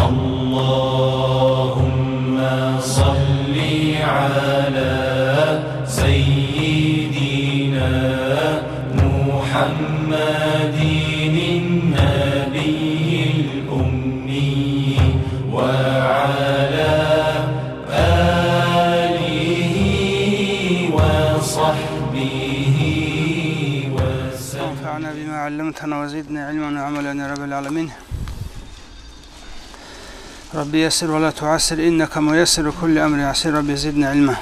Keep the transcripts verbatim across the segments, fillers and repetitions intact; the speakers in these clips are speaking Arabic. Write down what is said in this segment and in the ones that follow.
اللهم صل على سيدنا محمد النبي الأمي وعلى آله وصحبه وسلم. انفعنا بما علمتنا وزدنا علما وعملا يا رب العالمين. ربي يسر ولا تعسر إنك ميسر كل أمر عسير. ربي زدنا علما.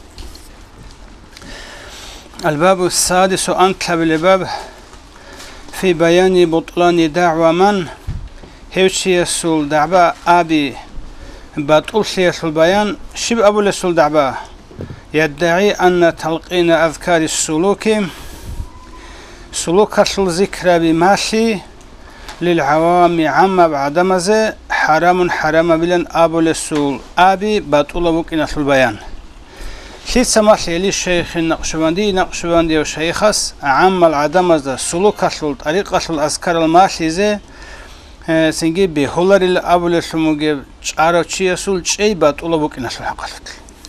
الباب السادس أنكب الباب في بيان بطلان دعوة من هيوشي يسول دعبا أبي بطل يسول بيان شب أبو لسول دعبا يدعي أن تلقين أذكار السلوك سلوك الذكر بماشي للعوام عام بعد مزه حرام حرام بلن أبو لسول أبي بطل بكنا في البيان. شيء سمح لي الشيخ النقشبندي نقشبندي وشيخس عام العدم ذا سلوك الشل طريقة الأذكار الماشي زه سنجي بهولر الأبو لسموجي عارف شيء سول شيء بطل بكنا في الحقيقة.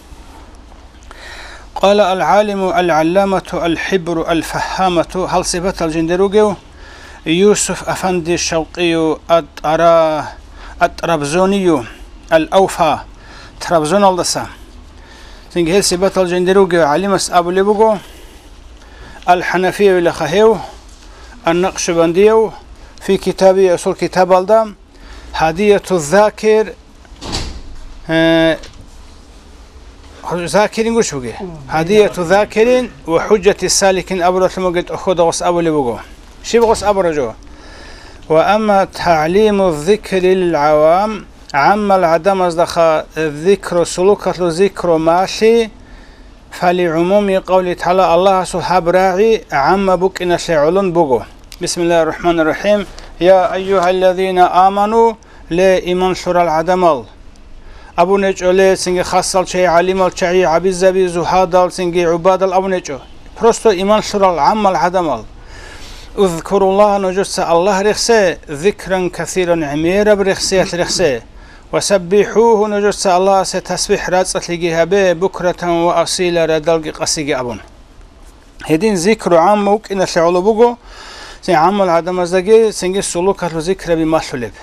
قال العالم العلامة الحبر الفهامة هل صفة الجندروجو يوسف أفندي الشوقي الطرا الطرابزوني الأوفى طرابزون الدسا تنجه صفة الجندروجو علمس أبو لبوجو الحنفي لخهيو النقشبندي في كتابي أصول كتاب الدم هدية الذاكر أه ذاكرين وش بقى هدية ذاكرين وحجة السالكين أبو رسموجت أخذ غص أبو لبوجو شي بغص أبو رجو. وأما تعليم الذكر للعوام عم العدم أصدق الذكر سلوكة الذكر ماشي فلعموم قول تعالى الله سبحانه راعي عم بك إن شعلون بوجو. بسم الله الرحمن الرحيم. يا أيها الذين آمنوا لا إيمان شر العدم أبو نجولة سنج خاصل شيء عليم الشيء عبيد زبي زهاد سنج عباد الأبو نجو برستو إيمان شر العام العدم اذكر الله نجس الله رخصة ذكرا كثيرا عميرا برخصة رخصة وسبحوه نجس الله ستسبح رأس لجيها به بكرة وأصيلا ردلق قصيج أبون هدين ذكر عام ممكن شعول بوجو سن عام العدم زجي سنج السلوك الذكر بمحلب.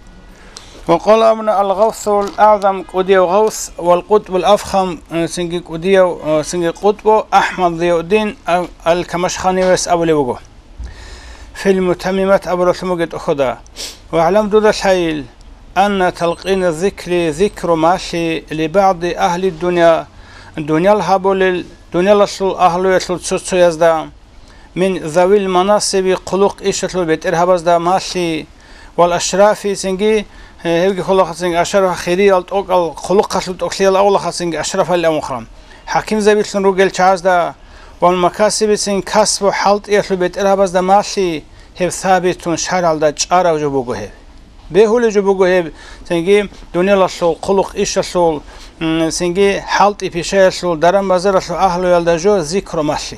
وقال ابن الغوث الأعظم قديو غوث والقطب الأفخم سنجي قديو سنجي قطب أحمد ضياء الدين الكمشخاني ويس أبو لبوجو في المتممات أبو رسموجت أخذها. واعلم دود الحيل أن تلقين الذكر ذكر ماشي لبعض أهل الدنيا الدنيا الهابول الدنيا لصل أهل يصل تسوتسو يزدا من ذوي المناصب قلق إيشة البيت إرهابز دا ماشي والأشرافي سنجي هيجي خلق سنج أشرف خيري الأوق الخلق خلق أكلي الأول خسنج أشرف الأمخرم حكيم زبيل سنروجل شاز دا والمكاسب سنج كسب وحلط يخلو بيت إرهابز دا ماشي هب ثابت شرع دا شارع وجبوجو هب بهول جبوجو هب سنجي دنيا لشول خلق إيش لشول سنجي حلط إبيشة لشول درم بزر لشول أهل يلدجو ذكر ماشي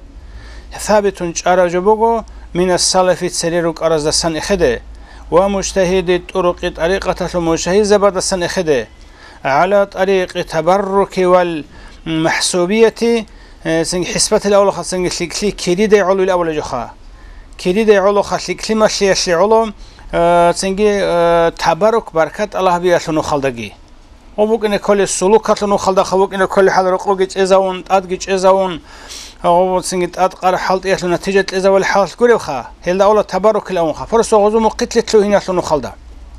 ثابت شرع وجبوجو من السلف تسريرك أرز السن إخده ومجتهد طرق طريقة المجتهد زبد السن إخده على طريق تبرك والمحسوبية سنج حسبة الأول خا سنج كلي كريدة علو الأول جخا كريدة علو خا كلي ماشي شي علو سنج تبرك بركة الله بيشنو خلدقي وبوك إن كل السلوك لنو خلد خوك إن كل حال رقوجج إزاون أدجج إزاون أو سنج أدقر حلط يشلو نتيجة إزا والحال كله خا هلا أول تبرك الأول خا فرسو غزوم قتلة له هنا لنو خلدا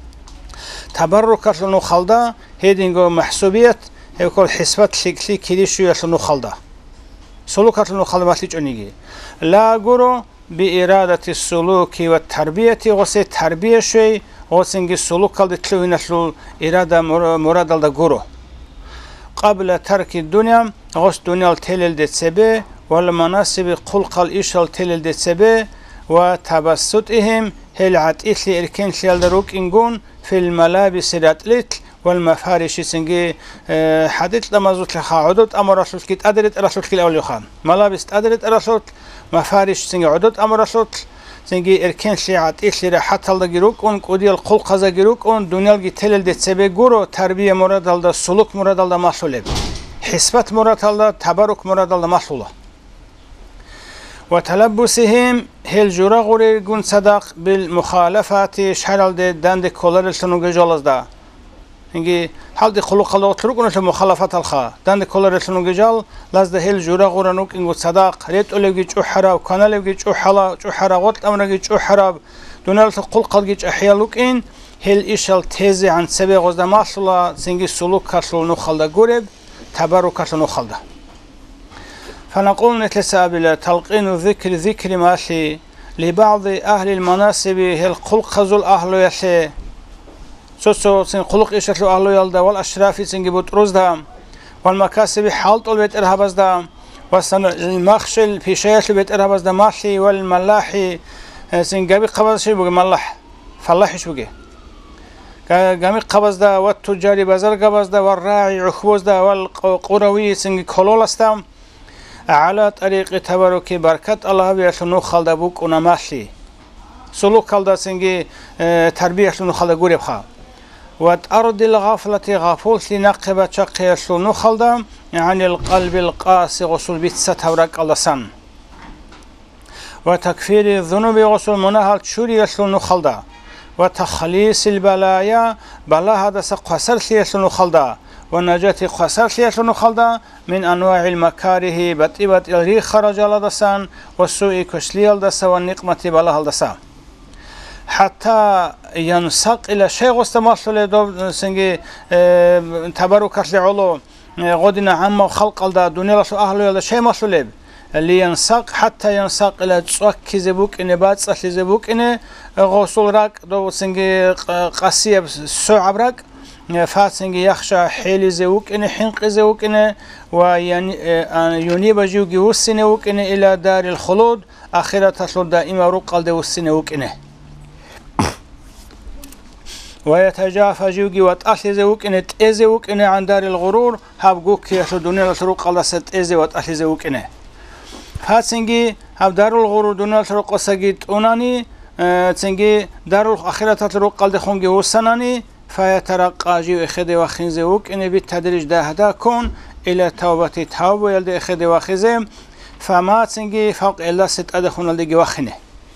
تبرك لنو خلدا هيدينجو محسوبية يقول حسبة شكلي كلي شو يشلو خلدا سلوك لنو خلدا ما تيجي لا جرو بإرادة السلوك والتربية وسي تربية شيء وسنجي السلوك اللي تلو نسلو إرادة مراد الدجورو قبل ترك الدنيا غس دنيا التلل دتسبه والمناسب خلق الإشال تلل دتسبه وتبسطهم هل عتيش لإركن شال دروك إنجون في الملابس الأتلت والمفارش سنجي حدث لما زوج لخاعدت أمر رسول كيت أدرت رسول كل أول يخان ملابس أدرت رسول مفارش سنجي عدت أمر رسول سنجي إركن شيعات إشلي حتى الله جروك أن قديل قل قزا جروك أن دنيا الجتل دتسبة جورو تربية مراد الله سلوك مراد الله محصول حسبت مراد الله تبارك مراد الله محصوله وتلبسهم هل جرا غوري جون صدق بالمخالفات شحال ده دند كولر شنو جالس ده إنجي حال دي خلق الله تروك نشل مخالفات الخا دند كولر شنو جال لازم هل جرا غورنوك إنجو صدق ريت أولي جو حرا وكانال جو جو حلا جو حرا وقت أمر جو حرا دونال تقول قد جو أحيالوك إن هل إيشال تيزي عن سبي غزدا ما شاء الله سنجي سلوك كسل نخلده جورب تبارك كسل نخلده فنقول نتلسابل تلقين ذكر ذكر ماشي لبعض أهل المناسب هل خلق خزل أهل يشي سوسو سن خلق إيشتلو أهل يلدا والأشرافي سنجي بطروز دام والمكاسب حالت البيت إرهابز دام والسن المخشل في شيش البيت إرهابز دام ماشي والملاحي سنجابي قبض شي بقى ملاح فلاحي شو بقى قامي قبض دا والتجاري بازار قبض دا والراعي عخبوز دا والقروي سنجي كولول استام على طريق تبارك بركة الله بيشنو خالد بوك ونماشي سلوك خالد سنجي تربية شنو خالد غورب خا وأرض الغفلة غفول لنقبة شقية شنو خالد يعني القلب القاسي غسل بيت ستورك الله سن وتكفير الذنوب غسل منهل شوري شنو خالد وتخليص البلايا بلا هذا سقسر شنو خالد والنجاة خسر شيء خلدا من أنواع المكاره بتبت الريح خرج على دسان والسوء كشليل دسا والنقمة بلا دسا حتى ينسق إلى شيء غستماثل دو سنجي تبارك لعلو غدنا عما خلق الدا دنيا لسو أهل يلا شيء مسلب اللي ينسق حتى ينسق إلى تسوك زبوك إن بات سخل زبوك إن غسل راك دو سنجي قاسية سو عبرك فاتسنجي يخشى حيل زوك إن حنق زوك إن وينيب جوجي والسنوك إن إلى دار الخلود آخرة تصل دائما رقل دو السنوك إنه ويتجافى جوجي وتأخذ زوك إن تأزوك إن عن دار الغرور هابجوك يشدوني لتروق الله ستأزي وتأخذ زوك إنه فاتسنجي هاب دار الغرور دون لتروق سجيت أناني تسنجي دار الآخرة تروق قلد خونجي والسناني فيترقى جيو إخذ وخنزوك إن بالتدريج ده هدا كون إلى توبة توبة يلد إخذ وخزم فما تنجي فوق إلا ست أدخون لدي وخنه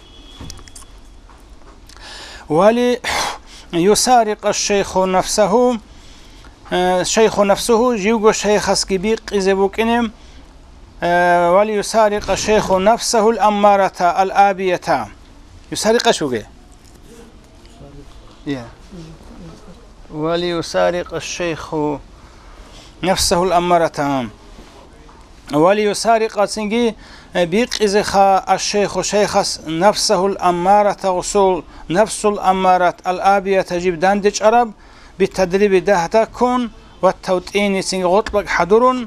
ولي يسارق الشيخ نفسه شيخ نفسه جيوغو شيخ اسكبيق إزبوك إنم ولي يسارق الشيخ نفسه الأمارة الآبية يسارق شو جي yeah. وليسارق الشيخ نفسه الأمارة وليسارق سنجي بيق إزخا الشيخ شيخ نفسه الأمارة غسول نفس الأمارة الآبية تجيب داندج عرب بالتدريب ده تكون والتوتين سنجي غطلق حضر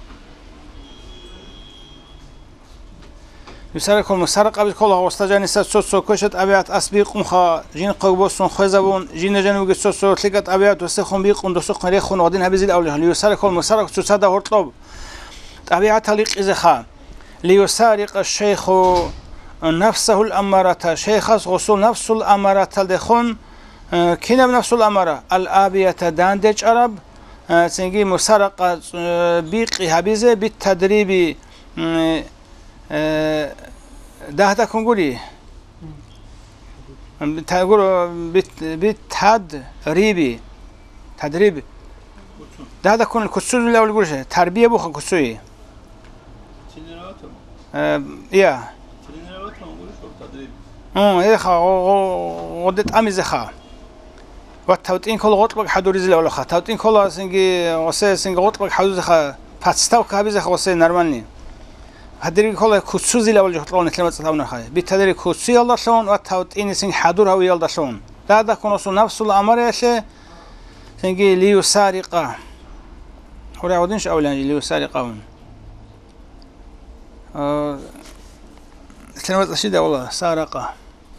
يسارق المسارقة بكل واستجاني سوسو كشت أبيات أسبيق مخا جين قوبوسون خزبون جين جنوب سوسو تلقت أبيات وسخون بيقون دسوق ريخون وغدين هبزي الأولى ليسارق المسارق سوسادا هرطلب أبيات تليق إزخا ليسارق الشيخ نفسه الأمارة شيخ غسول نفس الأمارة تلدخون كنا بنفس الأمارة الآبية داندج عرب سنجي مسارقة بيقي هبزي بالتدريب ده تكون قولي تقول بتحد ريبي تدريب ده تكون الكسور اللي أول قولش تربية بوخ كسوي يا اه إيه خا غدت أمي خا والتوتين كل غطلق حدوري زي ولا خا توتين كل سنجي وسي سنجي غطلق حدوري خا فاتستاو كابي خا وسي نرماني هدري كله كسوزي لأول جهتلون كلمة تلاون خاي بتدري كسوزي الله شلون وتهوت إني سين حضور هو يلا شلون لا ده كونسو نفس الأمر يا شيء سنجي ليو سارقة هو يعودنش أولا ليو سارقون كلمة أشيدة والله سارقة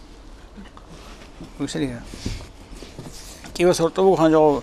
وشريها كيف صرتوا خنجوا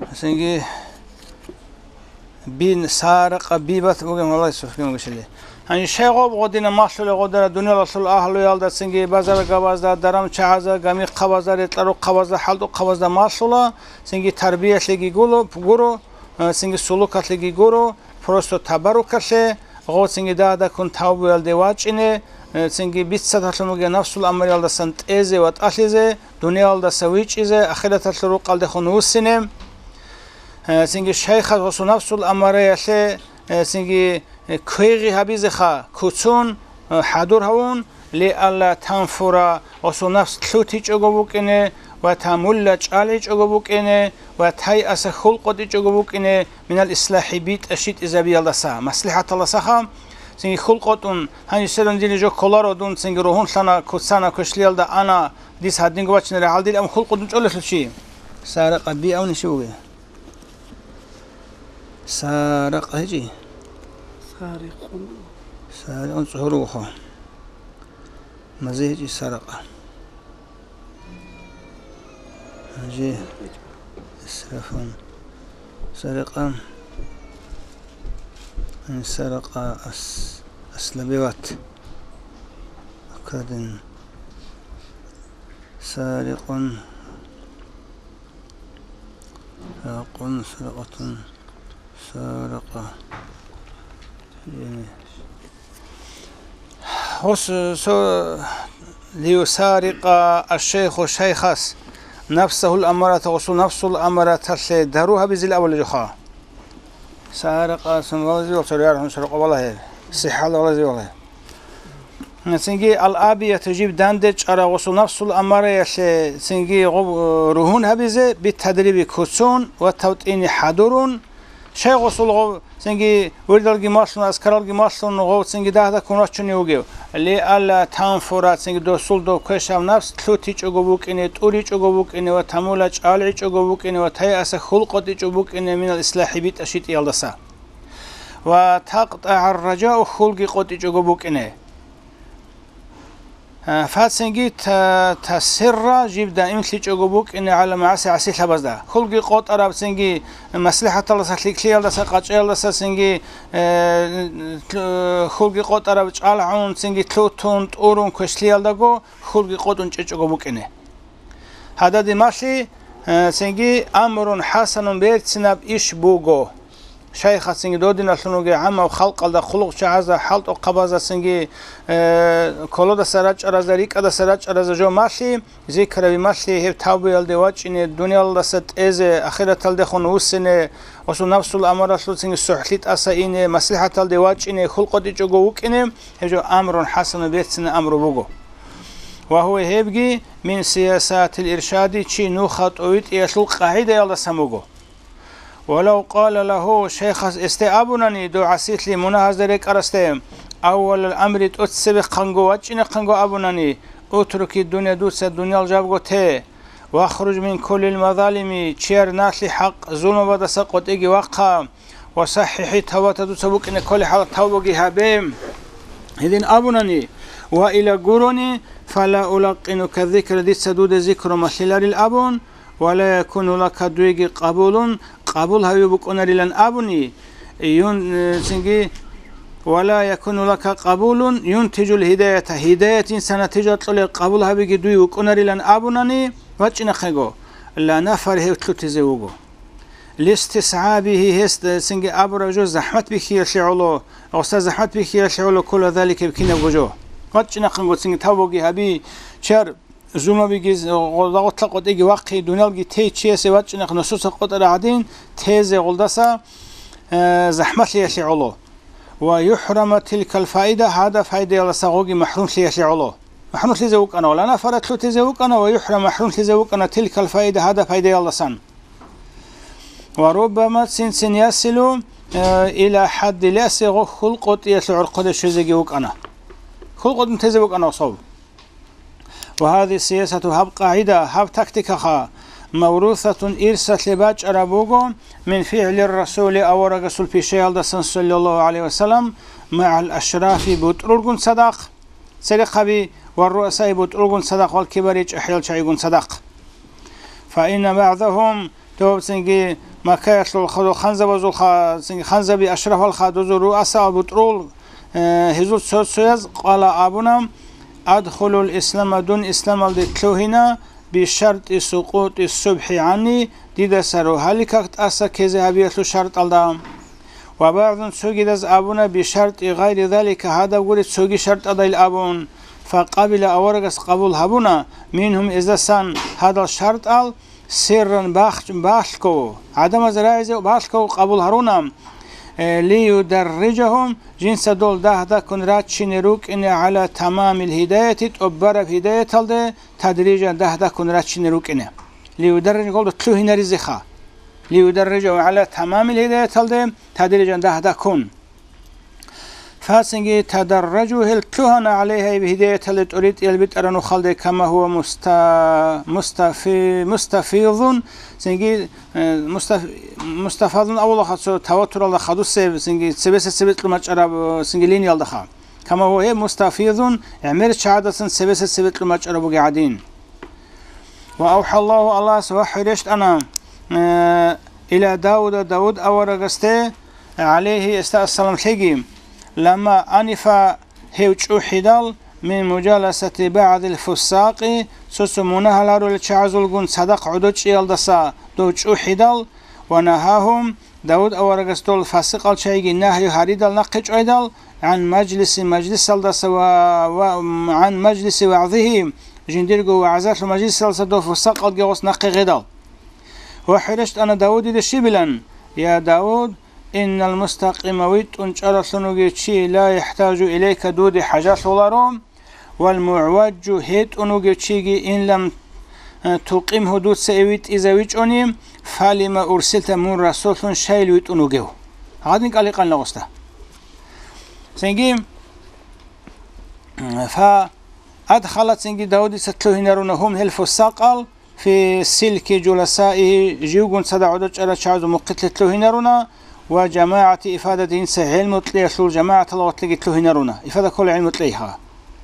سنجي بين سارق بيبت وقام الله يسوع كم قشلي هني شيغوب غودينا ماسل غودرا دنيا رسول أهل يالدا سنجي بازار غوازدا درام چازا غمي قوازار تلارو قوازدا حلدو قوازدا ماسولا سنجي تربية لغي غولو غورو سنجي سلوكات لغي غورو فرستو تبركشه غو سنجي دادا كون تاوب يالدي واچينه سنجي بيتسات هلموغي نفس الأمر يالدا سنت إيزي واتأخيزي دنيا يالدا سويچ إيزي أخيرت هلرو قلد خنوسينه سنجي شيخ غسو نفس الأمر يالي سنجي كويغي هبيزخا كوتون حضور هون لألا تنفورا غسو نفس تلوتيج أغبوكينه وتمولج عليج أغبوكينه وتهي أس خلقوديج أغبوكينه من الإصلاح بيت أشيت إذا بيالدا سا مصلحة الله سخا سنجي خلقودون هني سرن ديني جو كولارو دون سنجي روحون سانا كوتسانا كشليالدا أنا ديس هادينغو باتشن رحال ديل أم خلقودون جولش لشي سارق بي أو نشوغي سارق هجي سارق سارق صهروخه مزيجي سرق هجي اسرفون سرق ان سرق أس أسلبيوات أكادن سارق سرق سرقة سارق هوس سو ليسارق الشيخ شيخس نفسه الأمارة وصو نفس الأمارة تسلي دروها بزي أول جخا سارق سنغازي وصريار سرق والله صحة والله زي والله سنجي الأبي تجيب داندج على وصو نفس الأمارة يسي سنجي روحون هبزي بالتدريب كوتسون وتوتيني حضورون شيء غسل غو سنجي وردالجي ماسلون أسكارالجي ماسلون غو سنجي ده ده كوناشون يوجيو اللي ألا تانفورات سنجي دو سول دو كشام نفس تلوتيج أجوبوك إني توريج أجوبوك إني وتمولج عليج أجوبوك إني وتهي أس خلقتيج أجوبوك إني من الإصلاح بيت أشيت يالدسا وتقطع الرجاء خلقي قتيج أجوبوك إني فاتسنجي تسر جيب دائما تليج أجوبوك إني على معسى عسيل هبزدا خلقي قط أراب سنجي مصلحة الله سخليك لي الله سقاش الله سنجي خلقي قط أراب على عون سنجي تلوتون تورون كشلي الله جو خلقي قطون تيج أجوبوك إني هذا دماشي سنجي أمر حسن بيت سناب إيش بوجو شيخ سنجي دودين الثنوجي عما وخلق الله خلق شعزة حلط وقبضة سنجي كلودا سراج أرزاريك هذا سراج أرزاجو ماشي ذكر بماشي هي توبة الدواج إن الدنيا الله ست إزه آخرة الدخون وسنة وسو نفس الأمر سلو سنجي سحليت أسا إن مصلحة الدواج إن خلق ديجو جوك إن هجو أمر حسن بيت سنة أمر بوجو وهو هيبجي من سياسات الإرشاد شي نوخط أويت يسلو قاعدة يلا سموجو ولو قال له شيخ استأبنني دو عسيت لي مناهزرك أرستهم أول الأمر تتسبق قنقو وجن قنقو أبنني أترك الدنيا دوس الدنيا الجابقو تي واخرج من كل المظالم تشير ناسي حق ظلم ودس قد إجي وقع وصححي توات دوسبوك إن كل حال توبقي هبيم إذن أبنني وإلى قروني فلا ألقنك الذكر دي سدود ذكر مثلال الأبن ولا يكون لك دويجي قبول قبول هاي بكون للن أبني يون سنجي ولا يكون لك قبول ينتج الهداية هداية سنتيجة قبول هاي بيجي دوي بكون للن أبنني وجنا خيجو لا نفر هي تلتزوجو لاستسعابه هست سنجي أبرجو زحمت بخير شعلو أو زحمت بخير شعلو كل ذلك بكينا بوجو وجنا خيجو سنجي توبقي هبي شر زوما بيجيز غلطة قد إجي واقعي دونالجي تي تشي سوات إنك نصوص قد رعدين تيز غلطة زحمة ليش علو ويحرم تلك الفائدة هذا فائدة على ساقوجي محروم ليش علو محروم لزوج أنا ولا أنا فرت له تزوج أنا ويحرم محروم لزوج أنا تلك الفائدة هذا فائدة على سن وربما سن يصل إلى حد لا سيغ خلقة يسعر قد شزجوك أنا خلقة متزوج أنا صوب وهذه السياسة هب قاعدة هب تكتيكها موروثة إرثت لباج أرابوغو من فعل الرسول أو رسول في شيء صلى الله عليه وسلم مع الأشراف بطرق صدق سرق بي والرؤساء بطرق صدق والكباريج أحيال شيء صدق فإن بعضهم توب سنجي ما كيش الخدو خنزب وزول خنزب أشراف الخدو رؤساء بطرق هزول صوت سويز قال أبونا أدخل الإسلام دون إسلام الدتلوهنا بشرط سقوط الصبح عني ديدا سرو هلكت أسا كذا هبيتلو شرط الدام وبعض سوغي دز أبونا بشرط غير ذلك هذا قولت سوغي شرط أدايل أبون فقبل أورغس قبول هبونا منهم إذا سان هذا الشرط ال سرا باخ باخكو عدم زراعي باخكو قبول هرونا ليدرجهم جنس دول ده ده كن راتشين روك إن على تمام الهداية تبرر هداية تلده تدريجا ده ده كن راتشين روك إنه ليدرج قول تلو هنا رزقها ليدرجه على تمام الهداية تلده تدريجا ده ده كن فاسنجي تدرجوا هل تلوهنا عليها بهداية تلده تريد البيت أرنو خلده كما هو مستا مستفي مستفيض سنجي مستف مستفاض أول خاصة توتر الله خدو سب سنجي سبس سبت لما تجرب سنجلين يالدخا كما هو هي مستفيض عمر شهادة سبس سبت لما تجرب قاعدين وأوحى الله الله سبحانه حرشت أنا إلى داود داود أورغسته عليه استأصل الحجيم لما أنفى هيوش أحدال من مجالسة بعض الفساق سسمونها لارو لتشعزلقون صدق عدوش يلدسا دوش أحدال ونهاهم داود أورغستول الفاسق الشيء نهي هاريدال نقج أيدال عن مجلس مجلس الدسا وعن مجلس وعظه جندرقو وعزات المجلس الدسا فساق الجوس نقي غدال وحرشت أنا داود دشبلا يا داود إن المستقيم ويت أنشأر سنوجيتشي لا يحتاج إليك دود حاجات لارم والمعوج هيت أنوجيتشي إن لم تقيم هدود سيويت إذا ويت أنيم فلما أرسلت من رسول شيل ويت أنوجيو هذا نقال قال نغسته سنجيم فأدخلت سنجي داود ستلوهن رونهم الفساقل في سلك جلسائه جيوغون صدع عدوش على شعز مقتل تلوهن رونا وجماعة إفادة إنسى علم تليسل جماعة الوقت لقتلوهن رونا إفادة كل علم تليها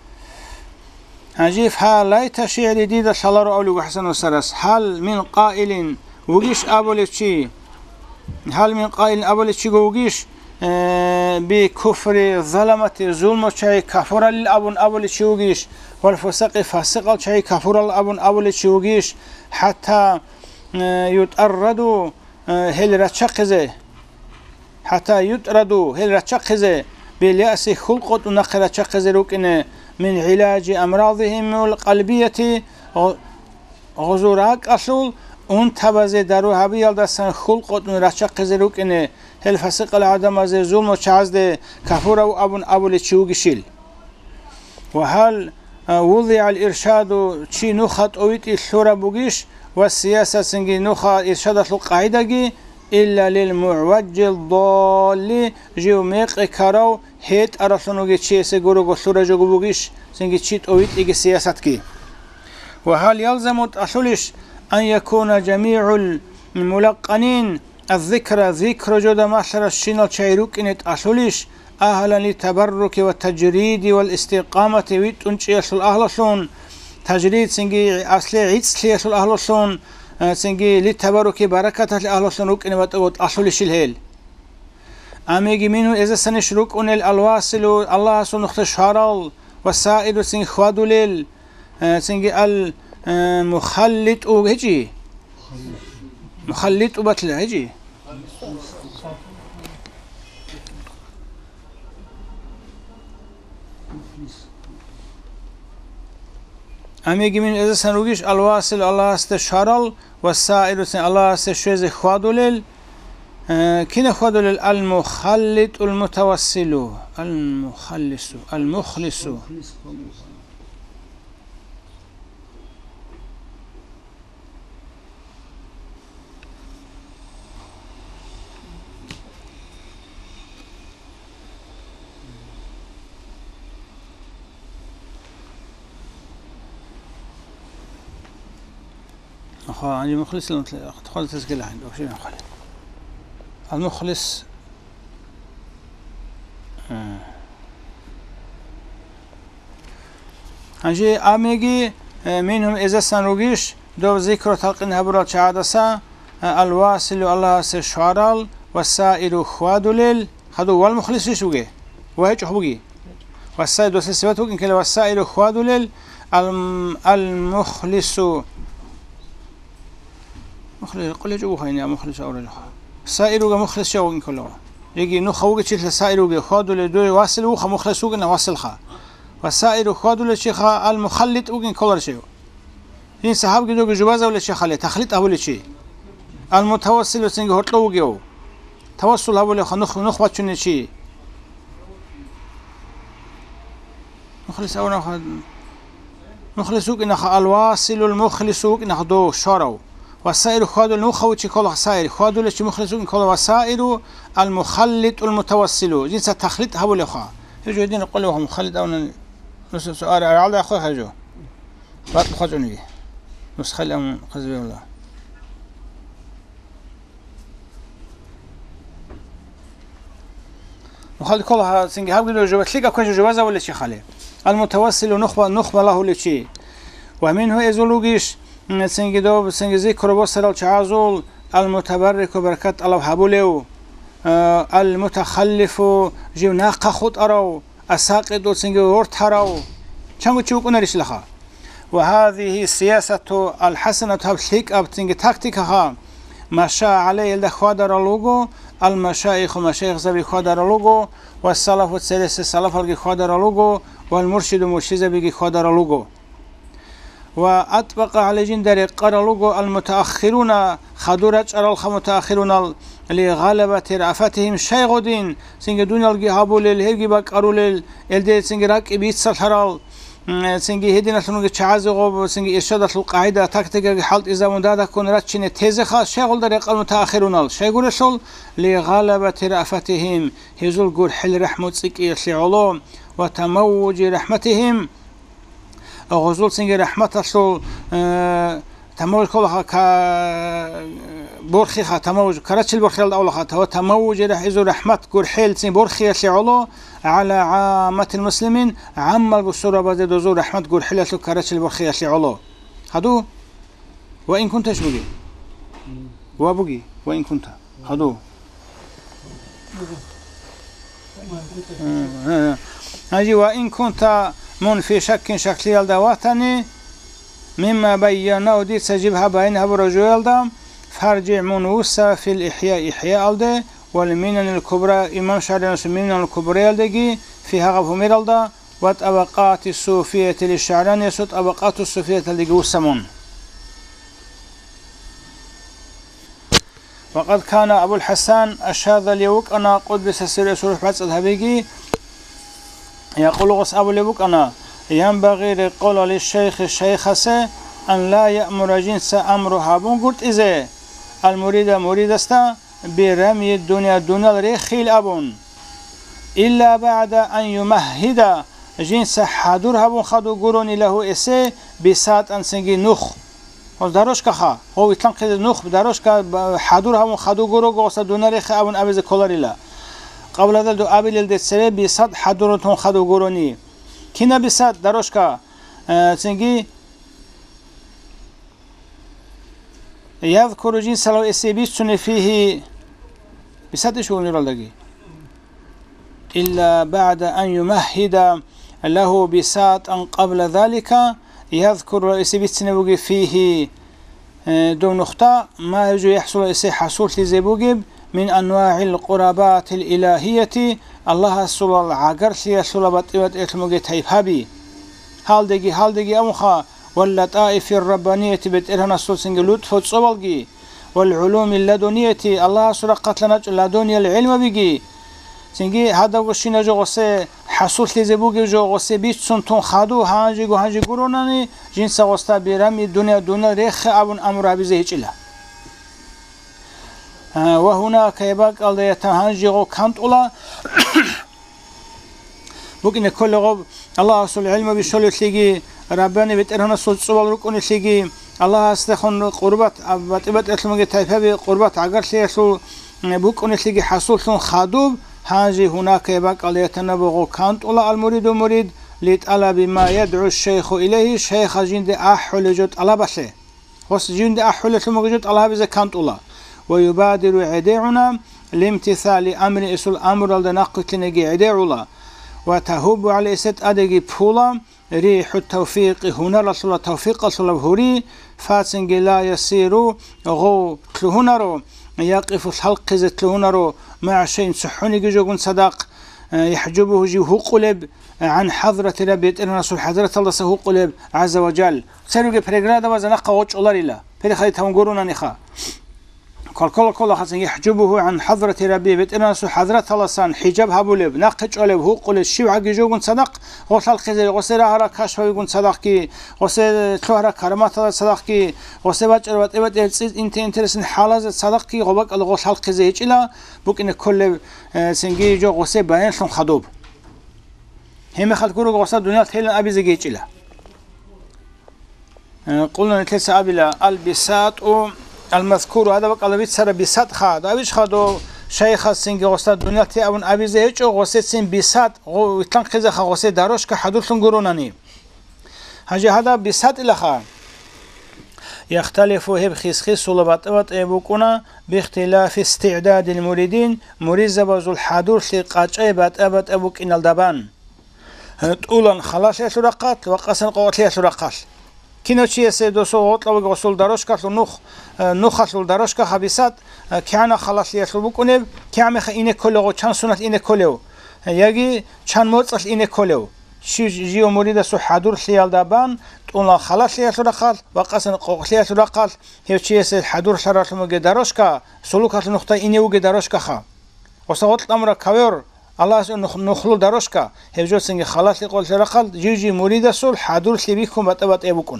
هنجيف هل لا تشيع لديدة شلار أولي وحسن وسرس هل من قائل وقيش أبوليتشي هل من قائل أبوليتشي وقيش آه بكفر ظلمة ظلم شيء كفر الأبن أبوليتشي وقيش والفسق فاسق شيء كفر الأبن أبوليتشي وقيش حتى آه يتأردوا آه هل رتشقزه حتى يتردوا هل رتشقزه باليأس خلقت ونقل رتشقزه روكنه من علاج أمراضهم القلبية غزوراك أصول انتبزه دروها بيالدسن خلقت ونرشق زروك إنه هل فسق العدم از ظلم وشعزده كفور أو أبن أبو لتشوغشيل وهل وضع الإرشاد شي نخط أويت الثورة بوغيش والسياسة سنجي نخط إرشاد القاعدة إلا للمعوج الضال جيوميق إكارو هيت أرسلنوغي تشي سيقولو قصورة جو بوغيش سنجي تشيت أويت إيجي سياستكي وهل يلزم أصولش أن يكون جميع الملقنين الذكر ذكر جود محشر الشنال شيروك إنت أصولش أهلا للتبرك والتجريد والاستقامة ويت أنشيش الأهلسون تجريد سنجي أصلي عيد سليش الأهلسون سنجي للتبرك بركة الأهلسون روك إنت أصولش الهيل أميجي منه إذا سنشرك أن الواصل الله سنخت شهرال والسائل سنجي خوادو ليل سنجي المخلط أو هجي مخلط أو بطل هجي أميجي منه إذا سنروجيش الواصل الله استشهرال والسائل سنجي الله استشهر خوادو ليل كنا خذوا المخلط المتوسل المخلص المخلص أخا عندي مخلص تدخل تسجيل عنده شو نقول المخلص هنجي أميجي منهم إذا سنروجيش دو ذكر تلقين هبرال شهادسا الواصل الله سشوارال والسائر خوادلل خدو والمخلص شوجي وهيج حبوجي والسائل دوس الصفات وكن كلا والسائل خواد لل المخلص مخلص قل جو خيني مخلص أو رجح سائل وجا مخلص شو وكن كله يجي نو خوج شيء سائل وجا خواد لل دو واصل وخ مخلص وكن واصل خا والسائل خواد لل شيخ المخلط وكن كله شيء این صحاب گدو جواز ولا شيء خلي تخليط أول شيء المتوسل وسنج هرتلو جو توسل أول خنخ نخبة شنو شيء مخلص أو نخ مخلصوك إنخ الواصل المخلصوك إنخ دو شارو والسائر خادو النخو شيء كله سائر خادو لشي مخلصوك كله والسائر المخلط المتوسل جنس التخليط هو اللي خا يجوا يدين يقولوا مخلط أو نص سؤال على أخوه حجو بات خجوني نص خلهم خزبي الله مخلط كله سنجي هاب قدو جوات ليك أكون جوازه ولا شيء خالي المتوسل نخبة نخبة له لشيء ومنه إزولوجيش سنجي دو سنجي ذكر وصل الشعازول المتبرك بركات الله حبوله آه المتخلف جوناق خود أراو الساقط سنجي ورت هراو شنو تشوف أنا رسلها وهذه السياسة الحسنة تبليك أب سنجي تكتيكها مشى عليه الخادر اللوجو المشايخ ومشايخ زبي خادر اللوجو والسلف والسلس السلف الجي خادر اللوجو والمرشد ومرشد بيجي خادر اللوجو وأطبق على جندر قرلوجو المتأخرون خدورج أرال المتأخرون لغلبة رأفتهم شيغودين سنج دنيا الجي هابول الهرجي بق أرول الدي سنج راك بيت سلحرال سنج هدينا سنج تعازغو سنج إرشادة القاعدة تكتيك حالت إذا مندادا كون راتشين تيزخا شيغول دريق المتأخرون شيغول شل لغلبة رأفتهم هزول جور حل رحمة سكي لعلوم وتموج رحمتهم غزول سنگ رحمت اصل تموج كلها ك برخي خا تموج كرتش البرخي الأول خا هو تموج رحيز رحمت كرحيل سن برخي شعله على عامة المسلمين عم البصورة بعد دزور رحمت كرحيل سو كرتش البرخي شعله هذو وإن كنت إيش بقي وابقي وإن كنت هذو هذي وإن كنت من في شك شكلي الدواتني مما بيناه دي سجبها بينها برجوع الدم فارجع منوسة في الإحياء إحياء الده والمنن الكبرى إمام شعري المنن الكبرى الدقي فيها غفمير الده وطبقات الصوفية للشعراني يسود طبقات الصوفية الدقي والسمون وقد كان أبو الحسن أشهد ليوك أنا قد بسسير سروح بس الهبيقي يقول غص أبو لبوك أنا ينبغي لقول للشيخ الشيخ سي أن لا يأمر جنس أمرها بون قلت إذا المريد مريد استا برمي الدنيا الدنيا الرخيل أبون إلا بعد أن يمهد جنس حضورها بون خدو قروني له إسي بسات أن سنجي نخ داروش كخا هو يتلنق نخ داروش كحضورها بون خدو قرو قوصة الدنيا رخي أبون أبز كولاري لا قبل هذا دو أبي الدسرة بصد حضورتهم خدو قروني كنا بصد داروشكا تنجي يذكر جنس لو إسيبيتون فيه بصد شو نرى إلا بعد أن يمهد له بصد أن قبل ذلك يذكر إسيبيتون فيه دو نقطة ما يجو يحصل إسي حصول لزيبوجب من أنواع القرابات الإلهية الله سول العقر سيا سول بطيبات إتموجي تيبهبي حال دقي حال دقي أمخا واللطائف الربانية بتئرهنا سول سنج لطف وصبالجي والعلوم اللدنية الله سول قتلنا لدنيا العلم بيجي سنجي هذا وشينا جو غسي حصول لزبوجي جو غسي بيت سنتون خادو هانجي جو هانجي قروناني جنس غستا بيرمي الدنيا دنيا ريخ أبن أمرها بزيهج إله وهناك يبقى الله يتهانجي كانت أولا بقين كل غب الله سول العلم بشول تلقي رباني بترهنا سول سوال ركون تلقي الله استخون قربات بتبت أتلمجي تايفة بقربات عقر سيسول بقون تلقي حصول ثون خادوب هانجي هناك يبقى الله يتنبغ كانت أولا المريد مريد ليتألى بما يدعو الشيخ إليه شيخ جند أحول جد الله بسه وس جند أحول ثم جد الله بزه كانت أولا ويبادر عديعنا لامتثال أمر إسل أمر الدناقة نجي عديعلا وتهوب على ست أدقي بولا ريح التوفيق هنا رسول التوفيق رسول هوري فاتسنج لا يسير غو تلهنرو يقف الحلق زتلهنرو مع شيء سحوني جوجون صدق يحجبه جيه قلب عن حضرة ربي الرسول حضرة الله سهو قلب عز وجل سيروجي بريغرادا وزنقا وجه الله لله بريخي تونغورونا نخا كل كل كل خاصن يحجبه عن حضرة ربي بيت الرسول حضرة الله سان حجاب هبولب نقج قلب هو قل الشيء عجي جوجون صدق غسل خزي غسل هرا كشف يجون صدق كي غسل تلوهرا كرامات الله صدق كي غسل وجه وات وات انت انترسن حالة صدق كي غبك الغسل خزي إلى بوك إن كل سنجي جو غسل بيان شون خدوب هم خلقوا غسل دنيا تهلن أبي زجيج إلى قلنا نتلس أبلا البسات و المذكور هذا بقى لبيت سر بسات خاد أبيش خادو شيخ سنجي غسل الدنيا تي أبون أبي زيج أو غسل سن بسات ويتلان خزة خا غسل داروش كحدوث لنقرونني هجي هذا بسات إلى خا يختلف هب خيس خيس ولبات أبات أبوكونا باختلاف استعداد المريدين مريزة بزو الحدوث لقاج أبات أبات أبوك إن الدبان تقولن خلاص يا سرقات وقسن قوات يا سرقات كنا شيء سيدو صوت لو غسل داروش كاتو نخ نخ غسل داروش كحبيسات كأنا خلاص يا سربوكونه كأمي خينه كله كان سنة إنه كله يجي كان موت إنه كله شيء جيو مريد سو حضور سيال دبان تقولن خلاص يا سرقات وقسن قوات يا سرقات هي شيء سيد حضور شرط مج داروش كا سلوكات النقطة إنه وج داروش كخا وصوت الأمر كبير الله سبحانه نخلو داروشكا هجوت سنگ خلاص يقول سرقال جيجي مريد سول حضور سبيكم بتبت أبوكنا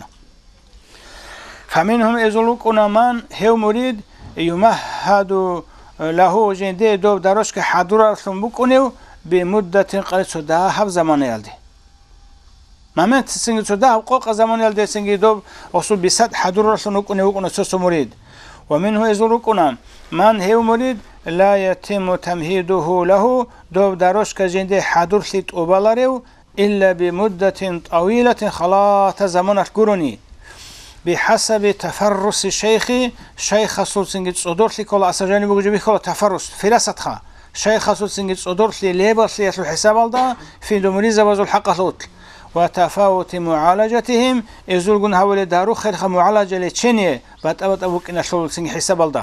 فمنهم يزلوكنا من هو مريد يمهد له جنده دوب داروشكا حضور رسم بكونه بمدة قليل سده هف زمان يلده ما سنگ سده قوق زمان يلده سنگ دوب أصول بسات حضور رسم بكونه بكونه سوس مريد ومنه يزلوكنا من هو مريد لا يتم تمهيده له دوب داروش كجنده حضور سيت أوبالاريو إلا بمدة طويلة خلاص زمان القروني بحسب تفرس الشيخ شيخ سلسنجت صدور لي كل أسجاني بوجبي كل تفرس فراستها شيخ سلسنجت صدور لي ليبس لي الحساب الله في دمريزة وزو الحق لوط وتفاوت معالجتهم يزولون هؤلاء دارو خير معالجة لتشينية بتأبت أبوك إن سلسنج حساب الله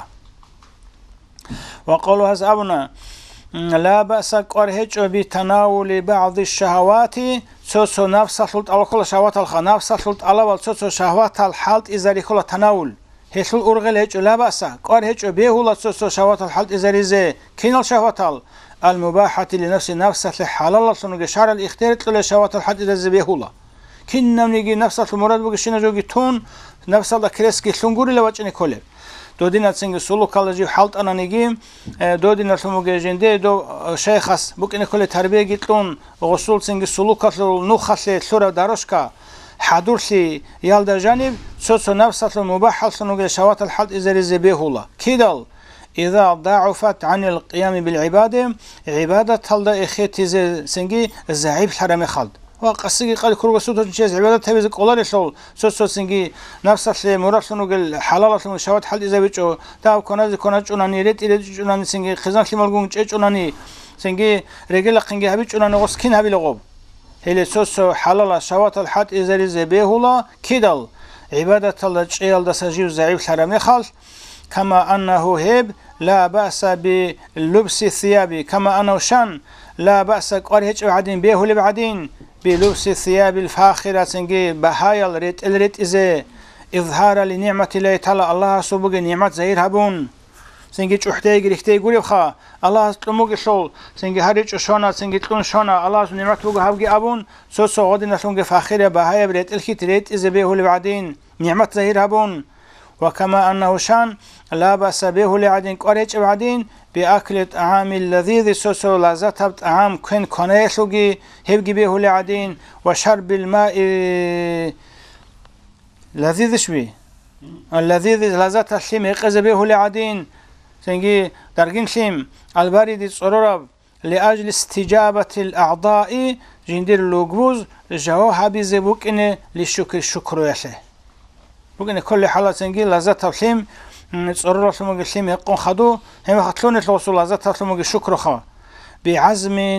وقالوا هذا أبنا لا بأس قرهج بتناول بعض الشهوات سوسو نفس سلط على كل شهوات الخ نفس سلط على والسوسو شهوات الحالت إذا كل تناول هسل أرغلج لا بأس قرهج بهولا سوسو شهوات الحالت إذا رزة كين الشهوات المباحة لنفس نفس الحلال سنوج شعر الاختيار لشهوات الحالت إذا بهولا كين نمنيجي نفس المراد بقشنا جوجي تون نفس الكريسكي سنجوري لوجهني كله دودين سنگ سلوك كالجي حالت أنا نجيم دودين سموجي جنده دو شيخس بوك كل تربية جتلون غسول سنگ سلوك كالجي نخسل سورة داروشكا حضور سي يالدا جانب سوسو نفس المباح سنوجي شوات الحالت إذا رزبيه الله كيدل إذا ضعفت عن القيام بالعبادة عبادة هالدا إخيتي سنجي زعيب حرام خالد وقصدي قال كروه سوتو تشيز عبادة تبيز قلار يسول سوسو سنجي نفس المراسل نقول حلال أصلا شوات حل إذا بيجو تاو كناز كناز أناني ريت إلى أناني سنجي خزان خمال جون تيج أناني سنجي رجال قنجي هبيج أناني غسكين هبي لغوب هل سوسو حلال شوات الحد إذا رزبيه الله كيدل عبادة الله تشيل دسجيو زعيب حرام خالص كما أنه هب لا بأس بلبس الثياب كما أنه شان لا بأس قارهج بعدين به لبعدين بلبس الثياب الفاخرة سنجي بهاي الريت الريت إذا إظهار لنعمة الله تعالى الله سبحانه نعمة زهير هبون سنجي تحتاج ريحتاج يقول يبخا الله تلموج شول سنجي هريج شونا سنجي تلون شونا الله نعمة وجه هبجي أبون سو سو غادي نسونج فاخرة بهاي بريت الخيت ريت إذا به لبعدين نعمة زهير هبون وكما أنه شان لا بأس به لعدين قريش بعدين بأكل طعام اللذيذ سوسو لذات طعام كن كنيسوجي هبجي به لعدين وشرب الماء لذيذ شوي اللذيذ لذات الشيم يقز به لعدين سنجي درجين شيم البارد صرورب لأجل استجابة الأعضاء جندير لوجوز جواه بزبوك إنه للشكر الشكر يسه بقول كل حالة سنجي لذات الشيم صرورة سموج الشيم يقون خدو هم خطلون الوصول لذات سموج الشكر خا بعزم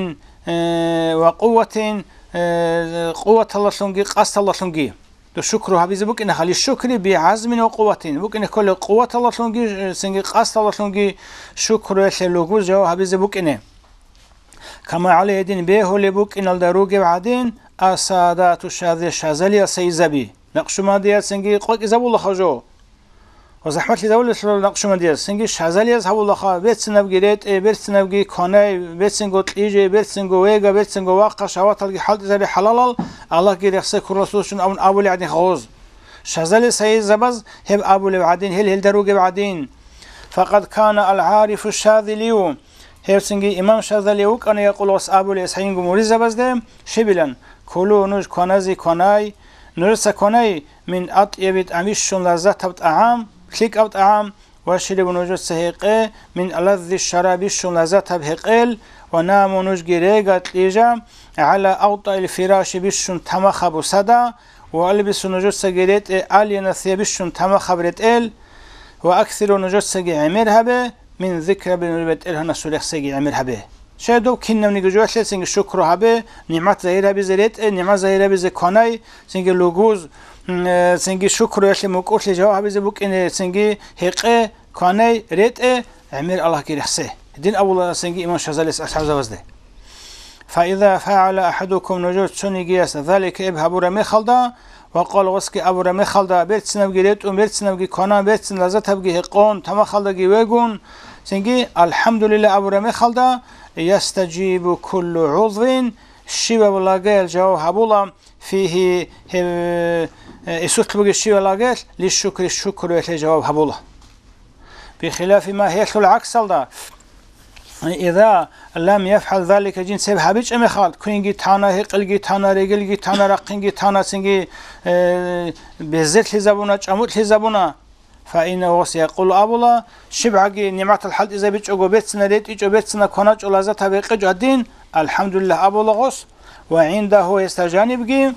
وقوة قوة الله لونجي قصد الله لونجي دو شكر هابي زبوك إن خلي الشكر بعزم وقوة بوك إن كل قوة الله لونجي سنجي قصد الله لونجي شكر للوجود جو هابي زبوك إنه كما على يدين به لبوك إن الدروج بعدين أسادات الشاذ الشاذلي سيزبي نقش ما ديال سنجي قلق إذا والله خجو وزحمت لي دولة نقش ما ديال سنجي شاذلي إذا والله خا بيت سنبجي ريت بيت سنبجي كوناي بيت سنجو تيجي بيت سنجو ويجا بيت سنجو واقع شوات الجي حال إذا حلال الله كي يخسر كرسوشن أو أبو عدين خوز شاذلي سيزبز هب أبو بعدين هل هل دروج بعدين فقد كان العارف الشاذلي هيرسنجي إمام شاذلي وكان يقول أصحاب الإسحاقين جمهورية بزده شبلا كلوا نوج كنازي كناي نرس كناي من أطيب أميشون لذات بطعام كليك أو طعام وشرب نوج سهيقة من ألذ الشراب شون لذات بهقل ونام نوج جريجة ليجا على أوطى الفراش بشون تمخ بسدا وألبس نوج سجريت ألين ثيابشون تمخ برتل وأكثر نوج سجي عمرها به من ذكر بنربت إلها نسولخ سجي عمرها به شادو كنا من جوش سنج شكر هبه نعمت زهيرة بزريت نعمت زهيرة بزكاناي سنج لوجوز سنج شكر يشل مكوش لجوا هبه زبوك إن سنج هقة كاناي ريت عمر الله كيرحسه دين أول سنج إمام شاذلي أصحاب زوجته فإذا فعل أحدكم نجوت سنجيس ذلك إبهاب رمي خلدا وقال وسكي أبو رمي خلدا بيت سنبجي ريت وبيت سنبجي كانا بيت سن لذات هبجي هقون تما خلدا جيوجون سنجي الحمد لله أبو رمي خلدا يستجيب كل عضو الشيبة واللاقال جو هبولا فيه يسوط بقى الشيبة واللاقال للشكر الشكر والجواب هبولا بخلاف ما هيحل العكس ده إذا لم يفعل ذلك جنس هبيج أم خالد كوينجي تانا هقلجي تانا رجلجي تانا رقينجي تانا سنجي بزت لزبونا جموت لزبونا فإنه سيقول أبولا شبعجي نعمة الحد إذا بيج أجو بيت سنة ريت إجو بيت سنة كوناج ولا زت هبيق جدين الحمد لله أبولا غص وعنده يستجانب جي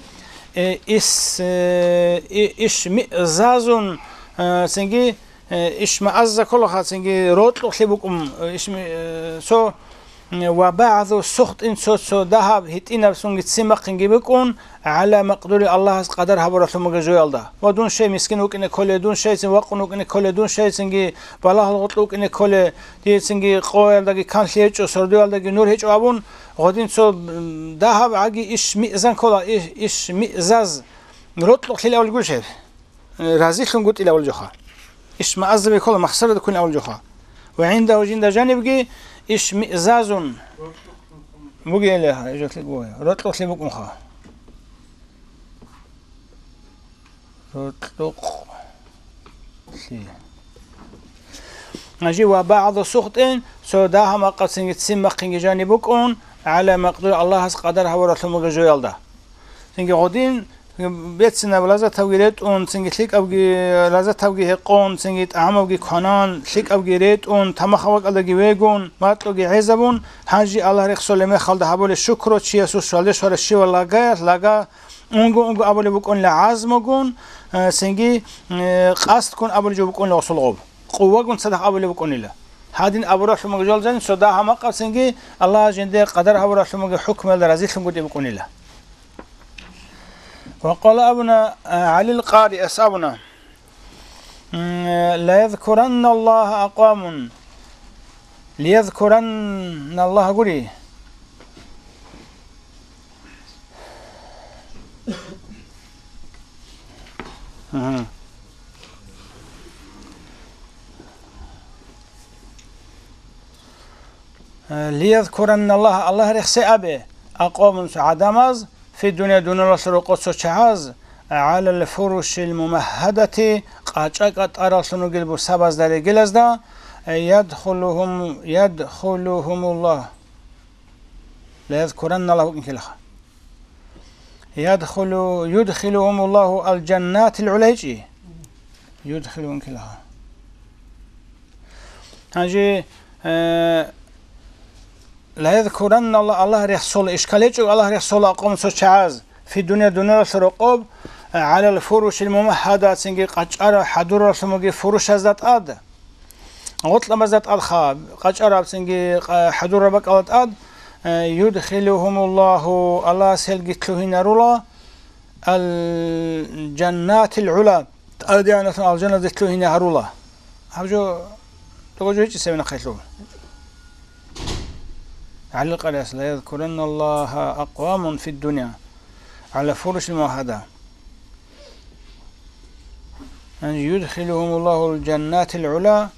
إس إيش مئزازون سنجي إيش معز كلها سنجي روت لخلبكم إيش سو وبعض سخط إن سو سو ذهب هتينا سنجي تسمق نجيبكون على مقدور الله قدر هبر ثم جوي الله ودون شيء مسكين وك إن كل دون شيء سوقن وك إن كل دون شيء سنجي بالله الغطلوك إن كل دي سنجي قوي دقي كان شيء وسردوا دقي نور هيج أبون غادين سو ذهب عجي إيش مئزان كلا إيش إيش مئزاز روت لخلي أول جول شيء رازيخ نقول إلى أول جخا إيش معز بكل مخسرة تكون أول جخا وعنده وجند جانبجي إيش مئزازون بقي لها يجوك لقوها رطلق لبك مخا رطلق لي نجي وبعض سخطين سوداها ما قد سنجد سمقين جانبكون على مقدور الله قدرها ورسل مجوي الله سنجي غدين بيت سنة بلازة توجيرت اون سنجي شيك أبجي لازة توجيه قون سنجي أهم أبجي كانان شيك أبجي ريت اون تما خوك الله جويجون ما تلقي عزبون حاجي الله رخصل لما خالد هبول الشكر وشيء سوس شالش ولا شيء ولا جاء لقى اونجو اونجو أبول بكون لعزم جون سنجي قاست كون أبول جو بكون لوصل غوب قوة جون صدق أبول بكون له هادين أبول رح مجال زين صدقها ما قال سنجي الله جنده قدر هبول رح مج حكم الرزيق مجد بكون له وقال أبونا علي القارئ أصابنا لا يذكرن الله أقوام ليذكرن الله قولي ليذكرن الله الله رخصي أبي أقوام عدمز في الدنيا دون رسول قدس شعاز على الفرش الممهدة قاچاقات أرسلوا قلبوا سبز داري قلزدا يدخلهم يدخلهم الله لا يذكرن الله إنكلها يدخل يدخلهم الله الجنات العليجي يدخلهم إنكلها هاجي آه لا يذكرن الله الله رسول إشكاليج الله رسول أقوم سوشعاز في الدنيا دنيا سرقوب على الفروش الممهدة سنجي قجارة حضور رسمجي فروش ذات أد غطل مزات أد خاب قجارة سنجي حضور ربك أد أد يدخلهم الله الله سلقتلهن رولا الجنات العلا أديانة الجنة ذتلهن هرولا هبجو تقولوا هيك سوينا خيلو على القريس لا يذكرن الله أقوام في الدنيا على فرش الموحدة أن يدخلهم الله الجنات العلا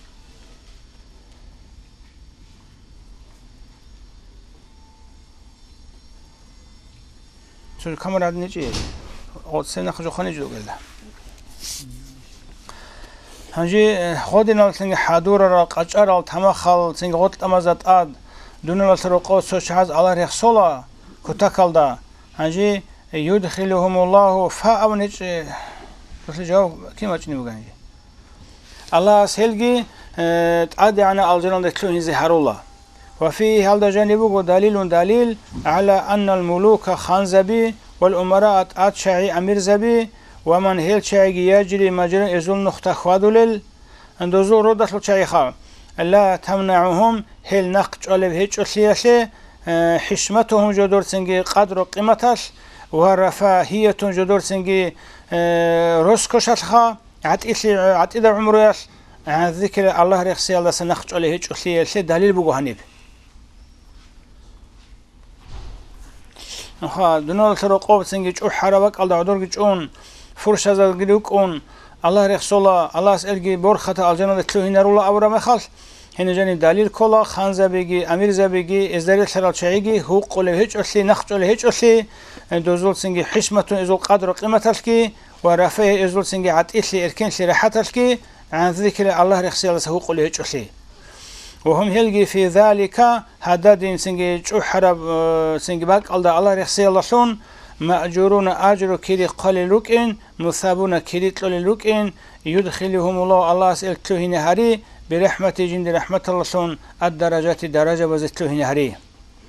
شو الكاميرا عندنا نجي قد سنة خجو خاني جدو قلنا هنجي خودنا لسنج حادور را قجر التمخل سنج قط أمازات آد دون الترقو سوشحاز على رخصولا كتاكالدا هنجي يدخلهم الله فاء نجي بس الجواب كيف ما تجني بقى الله سهلجي تعدي عنا الجنة لتلون يزهر الله وفي هذا جانبه دليل دليل على أن الملوك خانزبي والأمراء أتشعي أمير زبي ومن هيل شعي يجري مجرى يزول نخت خوادولل عند زور رودة الشعيخة لا تمنعهم هيل نقش على هيج أسلية حشمتهم جدور سنجي قدر قيمتش ورفاهية جدور سنجي رسكش الخا عت إسي عت إذا عمريش عن ذكر الله رخصي الله سنخش على هيج أسلية دليل بوجهنيب خا دنول ترقوب سنجي جو حربك الله عدور جون فرش هذا الجلوكون الله رخصولا الله سألجي برخة الجنة تلوهين رولا أورا مخالف هنا جاني دليل كلا خان زبيجي أمير زبيجي إزداري شرال شعيجي هو قول هيج أصلي نخش على هيج أصلي دوزول سنجي حشمة إزول قدر قيمتلكي ورفاه إزول سنجي عت إسلي إركن سي راحتلكي عن ذكر الله رخصي الله هو قول هيج أصلي وهم هلجي في ذلك هدادين سنجي جو حرب سنجي باك الله رخصي الله شون مأجورون أجر كيري قال لوكين مثابون كيري تلول لوكين يدخلهم الله الله سألتلوه نهاري برحمة جند رحمة الله شون الدرجات درجة وزتلوه نهاري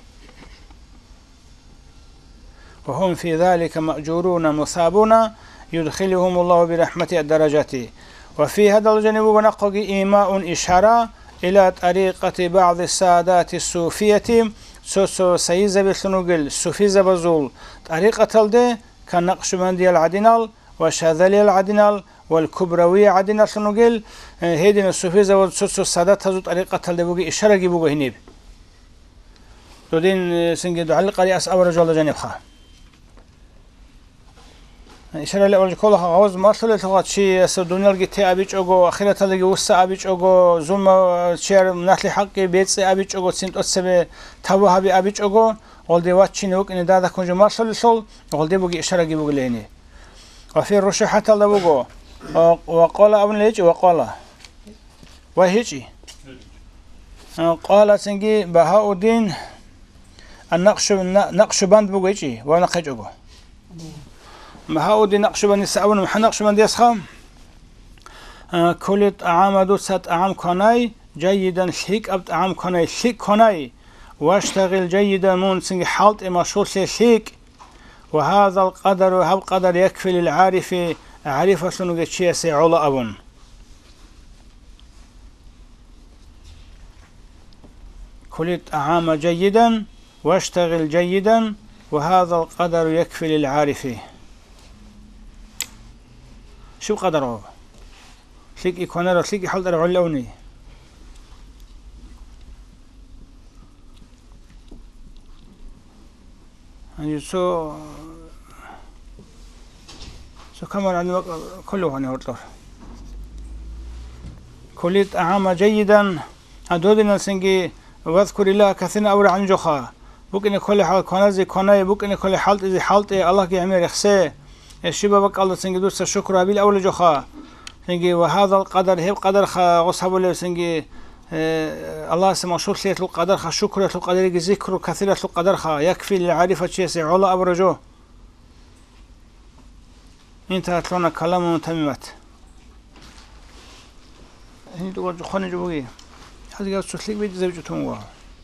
وهم في ذلك مأجورون مثابون يدخلهم الله برحمة الدرجات وفي هذا الجانب ونقض إيماء إشارة إلى طريقة بعض السادات الصوفية سوسو سيزة بسنوغل سوفيزة بزول طريقة الدي كنقشبندية العدينال وشاذلية العدينال والكبروية عدينال سنوغل هيدين السوفيزة وسوسو السادات هزو طريقة الدي بوغي إشارة بوغي هنيب دودين سنجي دعالي قري أس أورا جوال جانب خا إشارة لأول كلها غوز مرسل تغط شيء سدونيال جتي أبيج أجو أخيرا تلاقي وسا أبيج أجو زوم شير نحلي حقي بيت أبيج أجو سنت أتسبه تابو هبي أبيج أجو غلدي واتشين وك إن دادا كونج مرسل سول غلدي بوجي إشارة جيبوج ليني وفي الرشة حتى الله بوجو وقال أبن ليج وقال وهيجي قال سنجي بهاء الدين النقش نقش بند بوجي ونقش أجو ما هؤلاء نقشبان يسأون محن نقشبان يسخام كل طعام دوست طعام كناي جيدا شيك أب طعام كناي شيك كناي واشتغل جيدا مون سنج حالت مشهور شيك وهذا القدر وهذا القدر يكفي للعارف عارف شنو شيء سيعلى أبون كل طعام جيدا واشتغل جيدا وهذا القدر يكفي للعارف شو قدره؟ شيك يكونر شيك يحل العلوني يعني سو سو كمان عندنا كله هني هرطر كليت أعام جيدا هدودنا سنجي واذكر الله كثيرا أورا عن جخا بوكني كل حال كنازي كناي بوكني كل حالت إذا حالت الله كيعمل يخسي الشباب الله سنجي دوست شكر أبي الأول جخا سنجي وهذا القدر هي قدر خا غصب له سنجي اه الله سما شو سيت القدر خا شكر القدر ذكر كثير القدر خا يكفي للعارفة شيء سيعلى أبرجو انتهت لنا كلام متممت هني تقول خانة جبوي هذا قال سلك بيت زوجتهم وا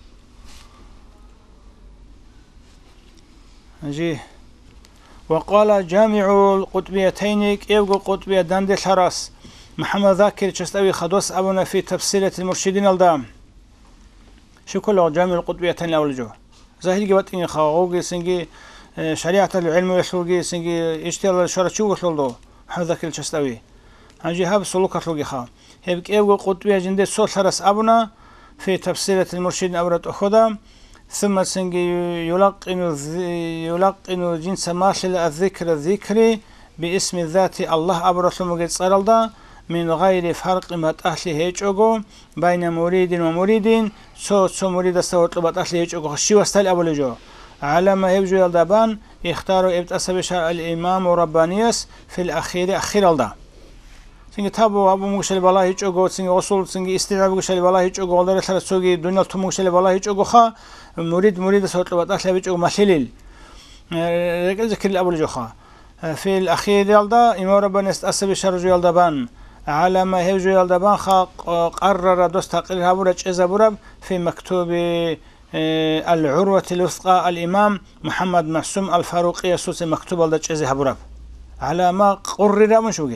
نجي وقال جامع القطبيتين كيف القطبية داند الحراس محمد ذاكر تشتوي خدوس أبونا في تفسيرة المرشدين الدام شو كله جامع القطبيتين الأول جو ظاهر جبت إني خاوجي سنجي شريعة العلم يسوقي سنجي اشتغل شرطشو وصلوا هذا كل شستوي هنجي هاب سلوك خلوقي خا هيك إيوه قطبي جندي صوت حرس أبنا في تفسيرة المرشد أورد أخدا ثم سنجي يلقن يلقن جنس ماشل الذكر الذكري باسم الذات الله أبرث مجد صارلدا من غير فرق ما تأهل هيج أجو بين مريد ومريد سو سو مريد استوت لبات أهل هيج أجو شو استل أول جو على ما يبجو يلدبان يختاروا ابت أسبش الإمام ربانيس في الأخير أخير الدا سنجي تابو أبو مغشل بالله هيج أجو سنجي وصول سنجي استدعاء مغشل بالله هيج أجو الله رسالة سوقي دنيا تو مغشل بالله هيج أجو خا مريد مريد استوت لبات أهل هيج أجو مخليل رجل ذكر الأول جو خا في الأخير يلدا إمام ربانيس أسبش رجو يلدبان على ما هيجو يلدبان خا قرر دوست تقرير هبورج إزابورب في مكتوب العروة الوثقى الإمام محمد معصوم الفاروقي يسوس مكتوب لدج إزي هبورب على ما قرر من شوقه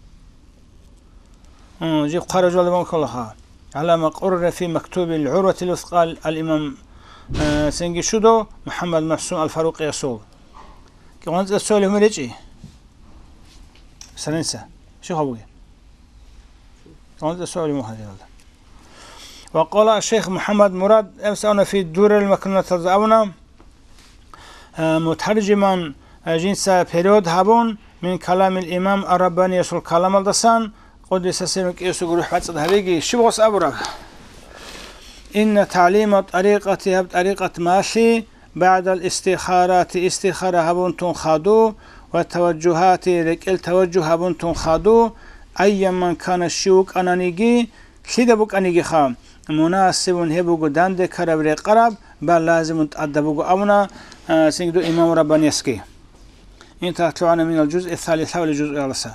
جيب خرج يلدبان كلها على ما قرر في مكتوب العروة الوثقى الإمام سنجي شدو محمد معصوم الفاروقي يسوس كونت السؤال هم رجعي سننسى شو هبوه وقال الشيخ محمد مراد أمسأنا في الدور المكنونة تزعونا مترجما جنس بيريود هابون من كلام الإمام الرباني يسول كلام الدسان قدس سيرك يسوق روح بات هبيجي شبغس أبرك إن تعليم طريقة طريقة ماشي بعد الاستخارات استخارة هابون تنخادو والتوجهات لكل توجه هابون تنخادو أي من كان الشوك أنانيجي كده بوك أنيجي خام مناسب هبوغو داند كرب قرب بل لازم تأدبوغو أونا آه سنجدو إمام رباني يسكي انت طلعنا من الجزء الثالث والجزء الرابع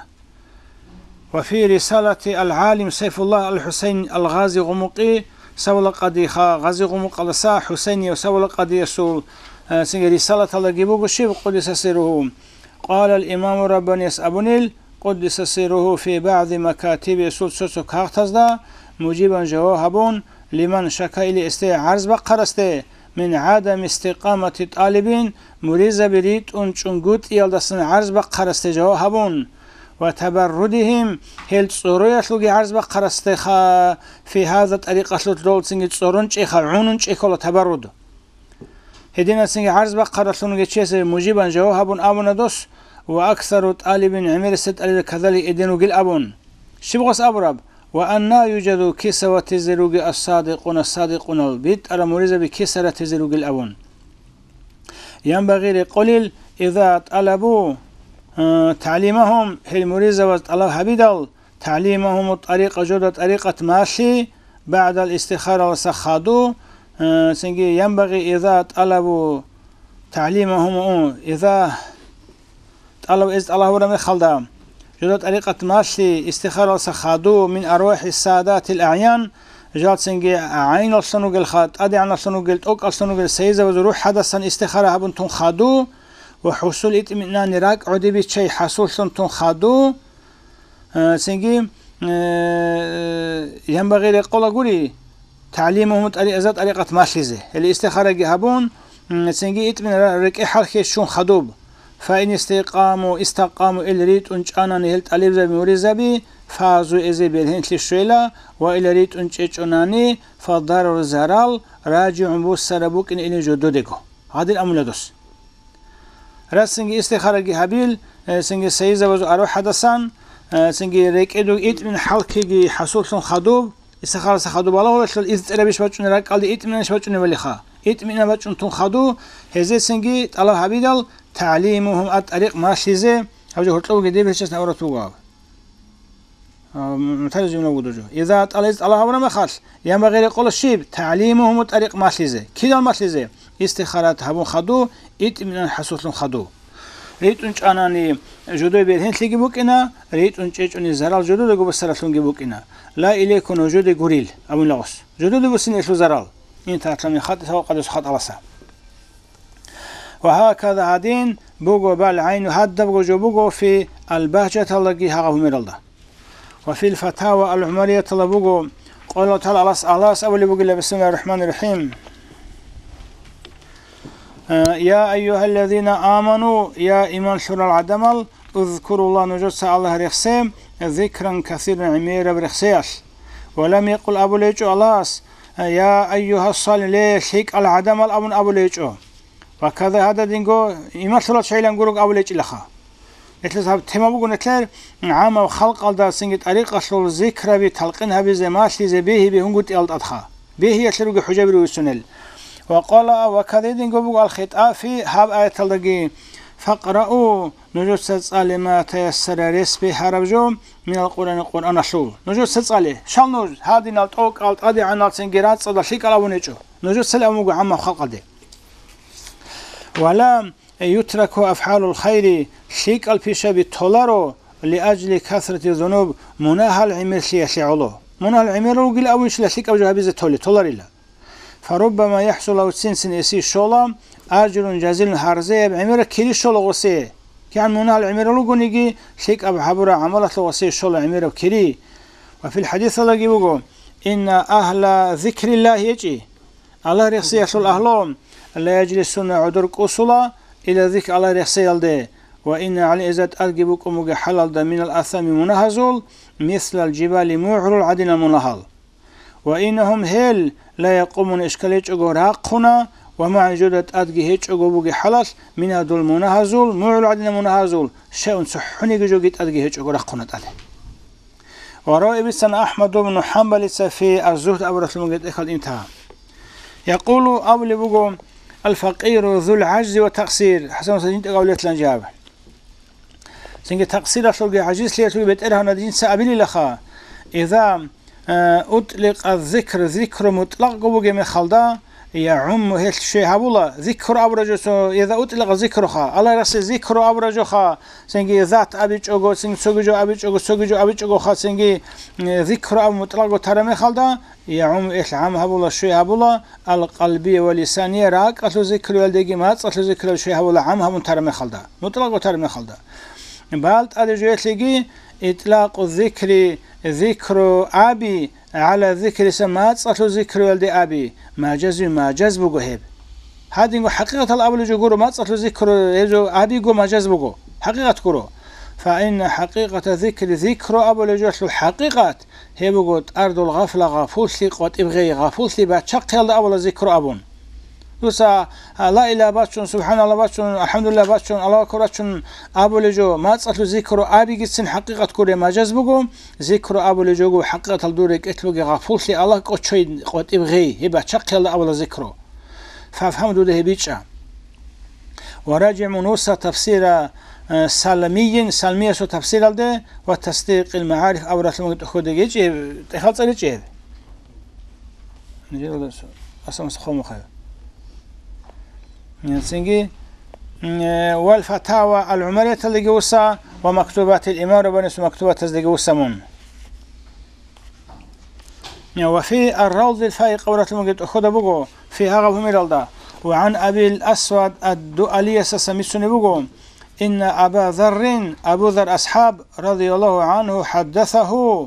وفي رسالة العالم سيف الله الحسين الغازي غمقي سول قدي خا غازي غمق السا حسيني وسول قدي يسول آه سنج رسالة الله جيبوغو شيب قدس سيره قال الإمام رباني يسأبنيل قدس سيره في بعض مكاتب يسول سوسو كاختزدا مجيبا جوابون لمن شكا إلي استي عرض بقرسته من عدم استقامة طالبين مريزة بريد انچنگوت يلدسن عرض بقرسته جوابون وتبردهم هل تصوريات لغي عرض بقرسته في هذا الطريقة لطلول سنجي تصورنش إخا عوننش إخا تبرد هدينا سنجي عرض بقرسته نجي چيسي مجيبا جوابون آمون دوس وأكثر طالب عمر ست ألف كذلك إدنو قل أبون شبغس أبرب وأن يوجد كسوة تزروج الصادقون الصادقون البيت على مريزة بكسرة تزروج الأبون ينبغي لقليل إذا طلبوا تعليمهم هي المريزة وطلب هبيدل تعليمهم الطريقة جودة طريقة ماشي بعد الاستخارة وسخادو سنجي ينبغي إذا طلبوا تعليمهم إذا طلب إذ الله ورمي خلدام جدد طريقة ماشي استخارة سخادو من أرواح السادات الأعيان جات سنجي عين الصنوق الخات أدي عن الصنوق الأوك الصنوق السيزة وزروح حدثا استخارة هبنتون خادو وحصول اطمئنان راك عدي بشي حصول سنتون خادو آه سنجي آه ينبغي لقول قولي تعليمهم طريقة طريقة ماشي زي الاستخارة جهبون سنجي اطمئنان رك حركة شون خدوب فإن استقاموا استقاموا إلريت أنش أنا نهلت ألف زبي مريزبي فازوا إزي بالهنت للشيلة وإلريت أنش أناني فضرر زرال راجع بوس سربوك إن إلي جدودكو هذا الأمر لدوس رأس سنجي استخارة جهبيل سنجي سيزة وزو أروح حدثان سنجي ريك إدو إيت من حلقي حصول سن خدوب استخارة سخدوب الله ولا شل إذ تربيش بچون راك قال إيت من شبچون ولي خا إيت من بچون تون خدو هزي سنجي الله حبيدل تعليمهم الطريق ماشي زي هوجه هرطو قدي بهشس نورتو غاب مترجم لو جو اذا طلعت الله ورا ما خاص ينبغي يقول الشيب تعليمهم الطريق ماشي زي كده ماشي زي استخارات هبون خدو ات من حسوس خدو ريت انش اناني جودو بيرهن تلقي بوكنا ريت انش اني زرال جودو دغ بسرتون بوكنا لا اليكون وجود غوريل ابو لغس جودو بسن اسلو زرال انت تطلع خط سواء قد خط على سا وهكذا هادين بوغو بالعين هاد بوغو جوبوغو في البهجة التي هاغو ميرالدا وفي الفتاوى العمرية بوغو قال تعالى الله الله أولي بوغو بسم الله الرحمن الرحيم يا أيها الذين آمنوا يا إيمان شر العدمل اذكروا الله نجوز الله رخسيم ذكرا كثيرا عميرا برخسياش ولم يقل أبو ليجو ألاس يا أيها الصالح ليش هيك العدمل أبن أبو ليجو وكذا هذا دينجو إيمان شر شيئا نقولك أبو ليج لخا إتلذهب تما بقول نتلر عام وخلق على سنجت طريقة شل ذكر بتلقينها بزماشي زبيه بهنجت إلد أدخا به يتلرق حجاب السنل وقال وكذا دينجو الخطأ في هاب آية تلقي فقرأوا نجوز تسأل ما تيسر رسبي حربجو من القرآن القرآن شو نجوز تسأله شال نجوز هذه نالتوك ألت أدي عن السنجرات صدر شيك على ونجو نجوز سلامو عما خلق دي ولا يترك أفعال الخير شيك البيشة بالتولارو لأجل كثرة الذنوب مناها العمر شيشعلو مناها العمر وقل أوش لشيك أوجه بيزة تولي تولار الله فربما يحصل أو تسنسن إسي شولا أجر جزيل هارزي بعمر كيري شولا غسي كان مناها العمر لغو نيجي شيك أب حبرا عملت لغسي شولا عمر كيري وفي الحديث الله يقول إن أهل ذكر الله يجي الله رخصي يشول أهلهم لا يجلسون عدرك أصلا إلى ذكر الله رخصي يلده وإن على إزات أرجبكم حلال من الأثام منهزول مثل الجبال معر العدن المنهل وإنهم هل لا يقومون إشكاليج أغراقنا ومع جودة أدقي هيج أغبوغي حلال من هذول المنهزول معر العدن منهزول شيء سحوني جوجيت أدقي هيج أغراقنا تالي ورأي بسن أحمد بن حنبل في الزهد أبو رسول المجد إخل انتهى يقول أولي بقوم الفقير ذو العجز والتقصير حسن سجنت قولت لنجاب سنجي تقصير أشلقي عجيز ليتوي بيتئرها ندين سأبيلي لخا إذا أطلق الذكر ذكر مطلق قبوغي من خلدا يعم هيك شيء هبولا ذكر أبرجو إذا أطلق ذكرها الله رسي ذكر أبرجوها سنجي ذات أبيج أغو سنجي سوغجو أبيج أغو سوغجو أبيج أغو خا سنجي ذكر أب مطلق ترمي خلدا يعم إيش عم هبولا شيء هبولا القلبية واللسانية راك أتلو ذكر والدقي مات أتلو ذكر شيء هبولا عم هم ترمي خلدا مطلق ترمي خلدا بالت أدجويت لقي إطلاق الذكر ذكر أبي على ذكر سمات أتلو ذكر والدي أبي ما جزء ما جذب جهب هذه حقيقة الأول جورو ما أتلو ذكر يجو أبي جو ما جذب حقيقة كرو فإن حقيقة ذكر ذكر أبو لجوش الحقيقة هي بقول أرض الغفلة غفوش لي قوت إبغي غفوش لي بتشق يلا أبو ذكر أبون دوسا لا إله باتشون سبحان الله باتشون الحمد لله باتشون الله أكبر باتشون أبو لجو ما تصل ذكر أبي جسن حقيقة كوري ما جذبكم ذكر أبو لجو حقيقة الدورك إتلوجي غفوش لي الله قوت شيء قوت إبغي هي بتشق يلا أبو ذكره فافهموا ده بيتشا وراجع منوسة تفسير سلمي سلمية سو تفسير ده وتصديق المعارف أو رسمه تأخذ يجي تخلص يجي نجي ولا أصلا سخون خير نسيجي والفتاوى العمرية اللي جوسا ومكتوبات الإمارة ونسو مكتوبات اللي جوسمون وفي الروض الفائق أو رسمه تأخذ بقو في هغب هميرالدا وعن أبي الأسود الدؤلية سسميسوني بقو إن أبا ذر أبو ذر أصحاب رضي الله عنه حدثه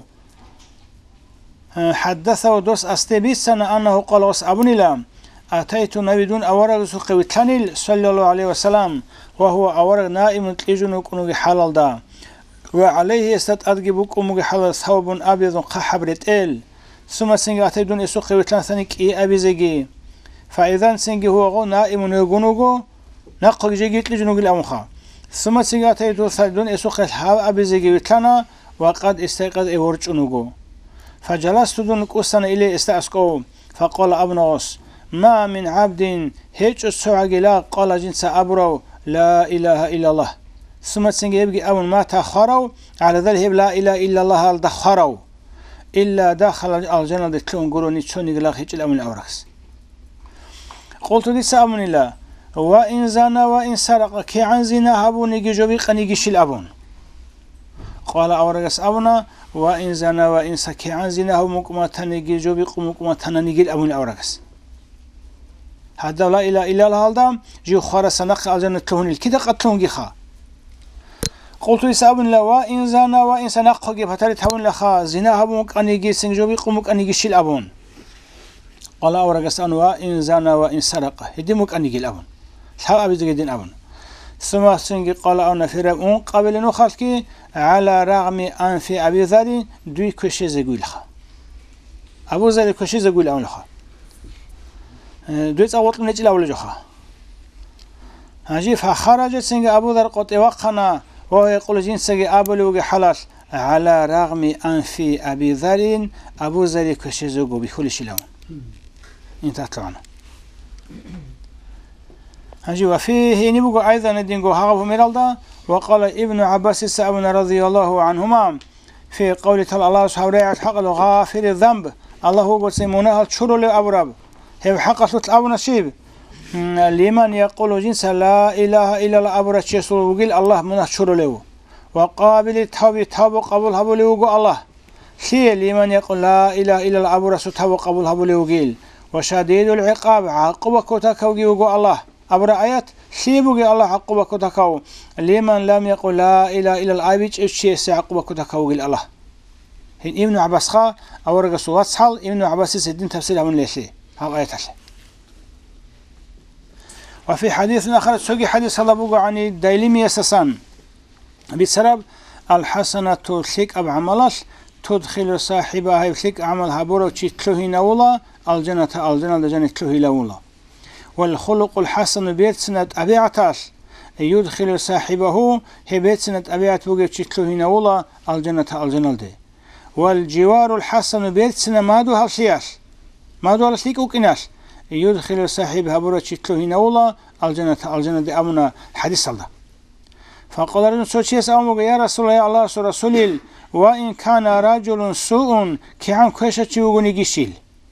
حدثه دوس أستبيسنا أنه قال وسأبني لام أتيت نبيدون أورغ سقوي تنيل صلى الله عليه وسلم وهو أورغ نائم تليجون كنوغي حلال دا وعليه استد أدقبوك أموغي حلال ثوب أبيض قحبرت إل ثم سنجي أتيدون إسوقوي تنثنك إي أبي زيجي فإذا سنجي هو غو نائم يغنوغو نقل جيجيت لجنوغي الأمخا ثم سيغاتي دو ثالدون اسوق الحاب أبي زيجي كان وقد استيقظ إورج أنوغو فجلست دون كوسن إلي استأسكو فقال أبنغس ما من عبد هيج السعق لا قال جنس أبرو لا إله إلا الله ثم سيغي يبقي أبن ما تخارو على ذلك لا إله إلا الله الدخارو إلا داخل الجنة دكتلون قولوني تشوني قلاق هيج الأمن الأوركس قلت دي سأمن الله وإن زنا وإن سرق كي عن زنا هبون يجي جوبي قنيجيش الأبون قال أورجس أبونا وإن زنا وإن سكي عن زنا هو مكما تنيجي جوبي قمكما تنيجي الأبون أورجس هذا لا إله إلا الله هذا جو خارس نق الجنة تهون الكذا قتلون جخا قلت لسأبن لا وإن زنا وإن سنق جب هتري تهون لخا زنا هبون قنيجي سن جوبي قمك قنيجيش الأبون قال أورجس أن وإن زنا وإن سرق هدي مك قنيجي الأبون ثاب أبي زيدين أبن ثم سنجي قال أنا في رأون قبل نخلكي على رغم أن في أبي ذر دوي كشي زقول خا أبو ذر كشي زقول أون خا دوي تصوت لنا جل أول جخا هجي فخرج سنجي أبو ذر قط وقنا وهو يقول جنسي أبو لوجي حلال على رغم أن في أبي ذر أبو ذر كشي زقو بكل شيء لون انت طلعنا هجي وفيه نبغى أيضا ندينغو هاغو ميرالدا وقال ابن عباس السابن رضي الله عنهما في قول تعالى الله سبحانه وتعالى حق غافر الذنب الله هو سيمونه تشرو لأبراب هي حق صوت أبو نصيب لمن يقول جنس لا إله إلا الله أبرا تشيسول وقيل الله منه تشرو له وقابل التوبة توبة قبول هبو له الله شيء لمن يقول لا إله إلا الله أبرا توبة قبول هبو له وقيل وشديد العقاب عقوبة كتاكوجي الله أبرا آيات شيبوجي الله عقوبة كتاكو لمن لم يقل لا إله إلا العبيد إيش عقوبة كتاكوجي الله هن ابن عباس خا أو رجس واتحل ابن عباس سيدين تفسير من ليش هم آيات الله وفي حديث آخر سوي حديث الله بوجو عن الدايلمي أساسا بسبب الحسنة تلك أب عملاش تدخل صاحبها يفلك عملها برو تشتلوه نولا الجنة الجنة الجنة تلوه لولا والخلق الحسن بيت سنة أبيعتاش يدخل صاحبه هي بيت سنة أبيعت بوجي تشتلوه نولا الجنة الجنة دي والجوار الحسن بيت سنة مادو هالشياش مادو هالشيك وكناش يدخل صاحبها برو تشتلوه نولا الجنة الجنة دي أمنا حديث الله فقال رجل سوتشيس أمو يا رسول الله الله رسول وإن كان رجل سوء كعن كوشة تيوغوني جيشيل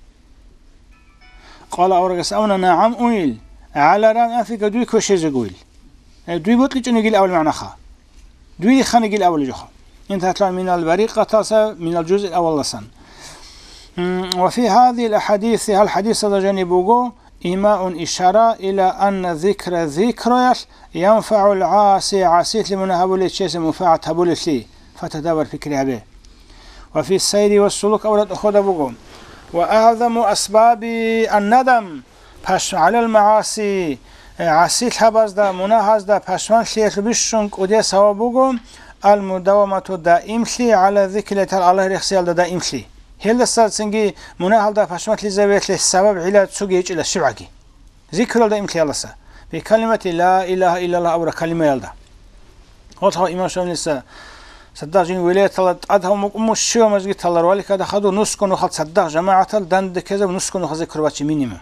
قال أورغس أونا نعم أويل على رام أفك دوي كوشة زقويل دوي بطلي جنجيل أول معنى خا دوي خانجيل أول جخا انت هتطلع من البريقة تاسا من الجزء الأول لسن وفي هذه الأحاديث الحديث هذا جانبوغو إيماء إشارة إلى أن ذكر ذكريش ينفع العاصي عاسيت لمن هبولي تشيس مفاعة هبولي لي فتدبر فكرها به وفي السير والسلوك أولاد أخذ بقوم وأعظم أسباب الندم باش على المعاصي عاسيت هباز دا مناهز دا باشوان شليت بشنك ودي سوا بقوم المداومة دائم لي على ذكر الله رخصيال دا دائم لي هل السال سنجي مناهل دا فاشمت لزاوية السبب علاج سوجيج إلى الشبعكي ذكر الله إمتى الله سا بكلمة لا إله إلا الله أو كلمة يلدا هو إمام شامل السا صدقين ولاية الله أدهم أم الشيوع مزجت الله روالي كذا خدوا نسكن وخد صدق جماعة الدند كذا ونسكن وخد ذكر باتش مينيما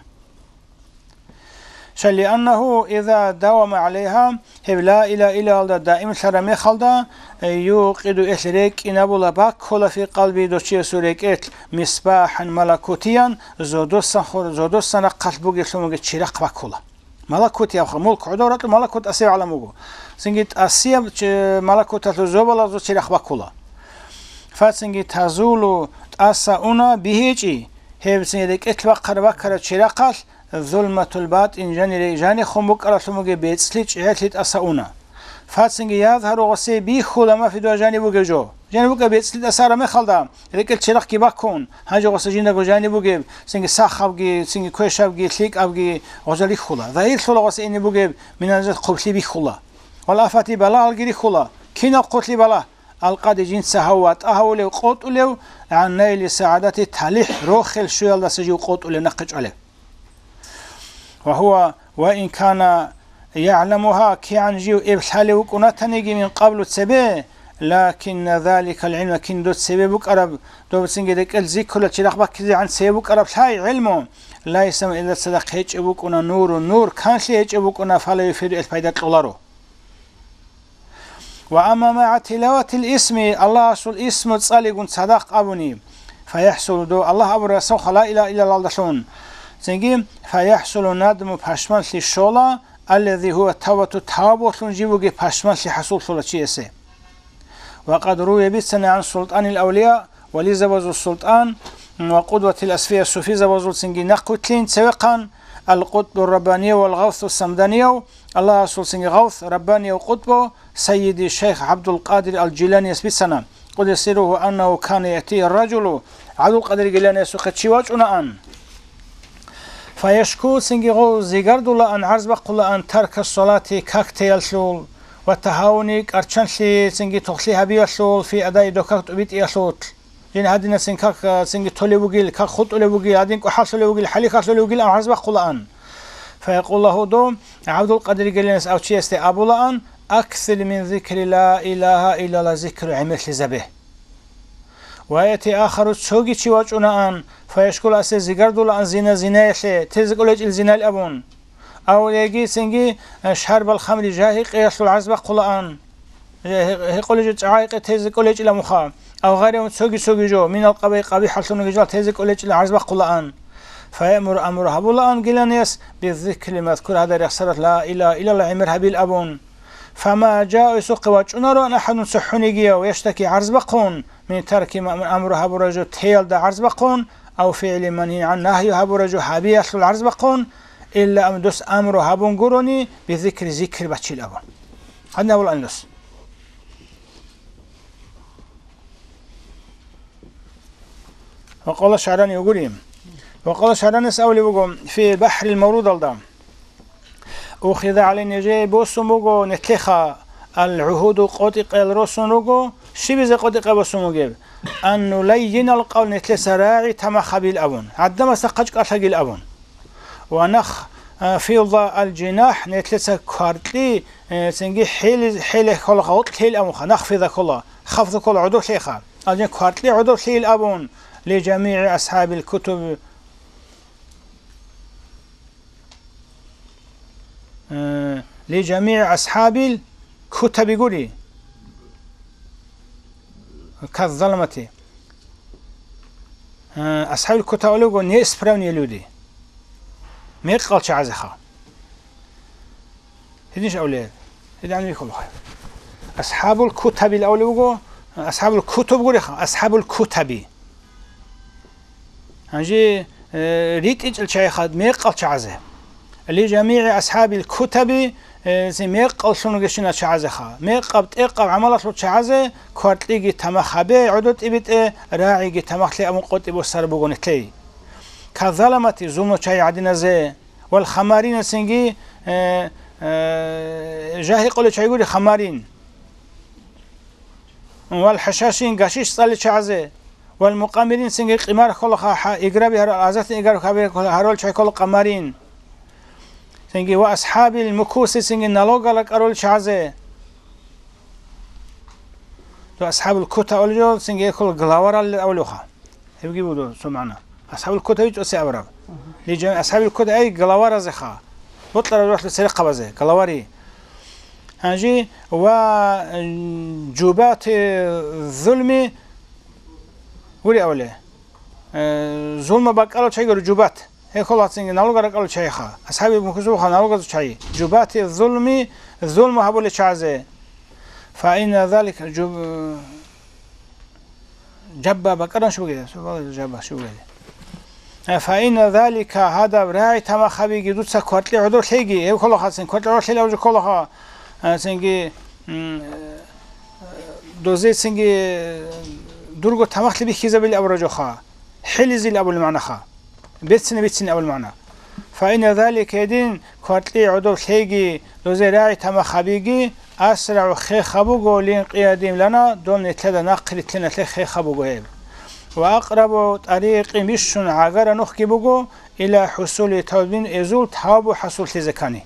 شل لأنه إذا داوم عليها هي لا إله إلا الله دائما شرمي خلدا يوقد إثريك إن أبو لباك كل في قلبي دوشي سوريك إثل مصباحا ملكوتيا زودوسا خور زودوسا نقل بوجي شلون تشرق بكولا ملكوتي أخر ملك عدورة ملكوت أسير على موجو سنجت أسير ملكوت الزوبلا زود تشرق بكولا فسنجت تزولو أساؤنا بهيجي هي سنجت إثل بكر بكر تشرقال ظلمة الباطن جاني جاني خمبك على شموجي بيت سليتش عتلت أساؤنا فاتسنجي يظهر غسي بيخولا ما في دو جانبو جو جانبو بيت سليت أسارة ما خلدا ريكل تشرق كي باكون هاجو غسي جينا جانبو سنجي ساخبجي سنجي كويشابجي تليك أبجي غزالي خولا ظهير خولا غسي إني بوجي من الجد قبلي بيخولا والآفاتي بلا الجري خولا كنا قتلي بلا القاد جين سهوات أهولي وقوت له عن نيل سعادة تالح روخل شويل دا سجي وقوت له نقج عليه وهو وإن كان يعلمها كي عن جيو إبحالي وكوناتنيجي من قبل تسبيه لكن ذلك العلم كن دوت سبيبك أرب دوت سنجدك الذكر لتشرح بك عن سبيبك أرب هاي علمه لا يسمى إلا صدق هيج أبوكنا نور النور كان شيء هيج أبوكنا فلا يفيد الفائدة الله وأما مع تلاوة الاسم الله أصل اسم تصالح صدق أبني فيحصل دو الله أبو رسول لا إله إلا الله دشون سنجيم فيحصل ندم بحشمان للشولا الذي هو توبة التوبة لنجيبه بحشمان لحصول صلاة شيئا وقد روي بسنة عن سلطان الأولياء ولزبز السلطان وقدوة الأسفية الصوفية زبز سنجي نقوتلين سوقا القطب الرباني والغوث السمداني الله أصل سنجي غوث رباني وقطبه سيدي الشيخ عبد القادر الجيلاني بسنة قد يصيره أنه كان يأتي الرجل عبد القادر الجيلاني سوقت شواج أن فيشكو سنجيغو زيغاردولا أن عرز بقولا أن ترك الصلاة كاكتيل شول والتهاونيك أرشانشي سنجي تخليها بيشول في أداء دوكاكت أبيت إيشوت جين هادينا سنكاك سنجي تولي وقيل كاك خط أولي وقيل هادين كحاصل وقيل حليك أصل وقيل أن عرز بقولا أن فيقول له دوم عبد القادر قال أو شيء استي أبولا أن أكثر من ذكر لا إله إلا الله ذكر عمل زبه ويأتي آخر تشوقي تشواجنا أن فيشكل أسي زيغاردو لأن زنا زنا يشي تزقلج الزنا الأبون أو يجي سنجي شهر بالخمر جاهي قياسو العزبق قلان هيقولج تعايق تزقلج إلى مخا أو غير تشوقي تشوقي جو من القبي قبي حلسون جال تزقلج إلى العزبق قلان فيأمر أمره بولان قلانيس بالذكر المذكور هذا يخسرت لا إله إلا الله عمرها بالأبون فما جاء يسوق وجهنا أن أحد سحنيجي ويشتكي عرز بقون من ترك أمرها برجو تيل دا عرز بقون أو فعل منهي عن نهيها برجو حبي أصل العرز بقون إلا أم دوس أمرها بنقرني بذكر ذكر بتشيل أبون هذا أول أنلس وقال الشعراني يقولين وقال الشعراني سأولي بقوم في بحر المورود الدام أخذ علينا جاي بوسموجو نتلخا العهود قطق الرسولوجو شبه قطق بوسموجو أنه لين القول نتلس راعي تما خبيل أبون عندما سقطك أثقل أبون ونخ في ضاء الجناح نتلس كارتلي سنجي حيل حيل كل خوط حيل أمخ نخفض كله خفض كل عدو شيخا أجن كارتلي عدو حيل أبون لجميع أصحاب الكتب آه لجميع أصحاب الكتب يقولي كالظلمة آه أصحاب الكتب يقولون يسبرون يلودي ما يقال شعزخا هديش أولاد هدي عني يقول خير أصحاب الكتب الأول يقولون أصحاب الكتب يقولي أصحاب الكتب هنجي آه ريت إجل شيخاد ما يقال شعزه لجميع أصحاب الكتب زي ميق ألسون جشنا شعزخا ميق قبت إقب عملت لط شعزة كارتلي تما خبي عدد إبت راعي تما خلي أمون قط إبو سر بقونتلي كظلمة زومو شاي عدنا زي والخمارين سنجي جاهي قول شاي يقولي خمارين والحشاشين قشيش صلي شعزة والمقامرين سنجي قمار خلقها إقرابي هرازات إقرابي هرول شاي كل قمارين سنجي وأصحاب المكوس سنجي نلوغا لك أرول شعزة وأصحاب الكتة أولجو سنجي يقول غلاورا لأولوها يبقى بودو سمعنا أصحاب الكتة يجو أسي أبراب لجميع أصحاب الكتة أي غلاورا زخا بطلع الروح لسرقة بزي غلاوري هنجي وجوبات الظلم ولي أولي ظلم بقالو شيء جوبات هي خلاص سنجي نالوغا رقالو شيخا أصحابي مكسوخا نالوغا شيء جوبات الظلم الظلم هبول شعزة فإن ذلك جب جبا بقرن شو كده جبا شو كده فإن ذلك هذا راعي تما خبي جدود سكوتلي عدو شيء هي خلاص سن كوتلي شيء لو كلها سنجي دوزي سنجي درجة تمخلي بكذا بالأبرج خا حلزي الأبو المعنى خا بيتسن بيتسن أول معنى فإن ذلك يدين كوتلي عدو شيء دوزي راعي تما خبيجي أسرع خي خبوجو لين قيادين لنا دون نتلدا نقل تلنا خي خبوجو هيب وأقرب طريق مشون عجرة نخكي بوجو إلى حصول توبين إزول تهاب حصول تزكاني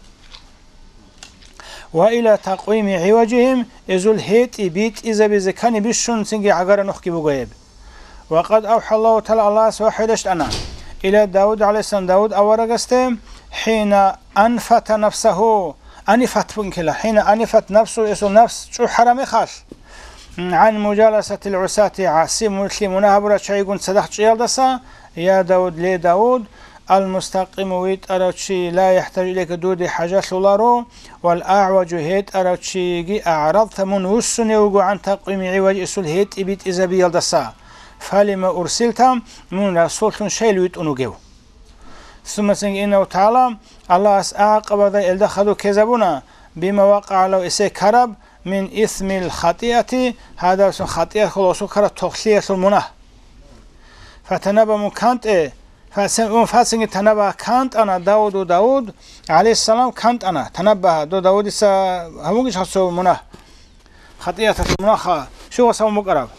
وإلى تقويم عوجهم إزول هيت بيت إذا بزكاني بشون سنجي عجرة نخكي بوجو هيب وقد أوحى الله تعالى الله سوحدش أنا إلى داود عليه السلام داود أورجستم حين أنفت نفسه أنفت بنكلا حين أنفت نفسه اسم نفس شو حرامي خاش عن مجالسة العساة عاصم مسلمون برا شيء صدق شيء دسا يا داود لي داود المستقيم ويت أراتشي لا يحتاج إليك دود حاجة سولارو والأعوج هيت أراتشي أعرضت من وسني عن تقويم عوج اسول هيت إبيت إذا بيلدسا فلما أرسلت من رسول شيء ويت أنوجو ثم سنج إنه تعالى الله أعقب ذا الدخلوا كذبنا بما وقع له إسي كرب من إثم الخطيئة هذا اسم خطيئة خلاص كرب تخلية المناه فتنبأ مكانت فاسن فاسن تنبه كانت أنا داود وداود عليه السلام كانت أنا تنبه دو داود سا هموجش حسوا مناه خطيئة المناخ شو وصل مقرب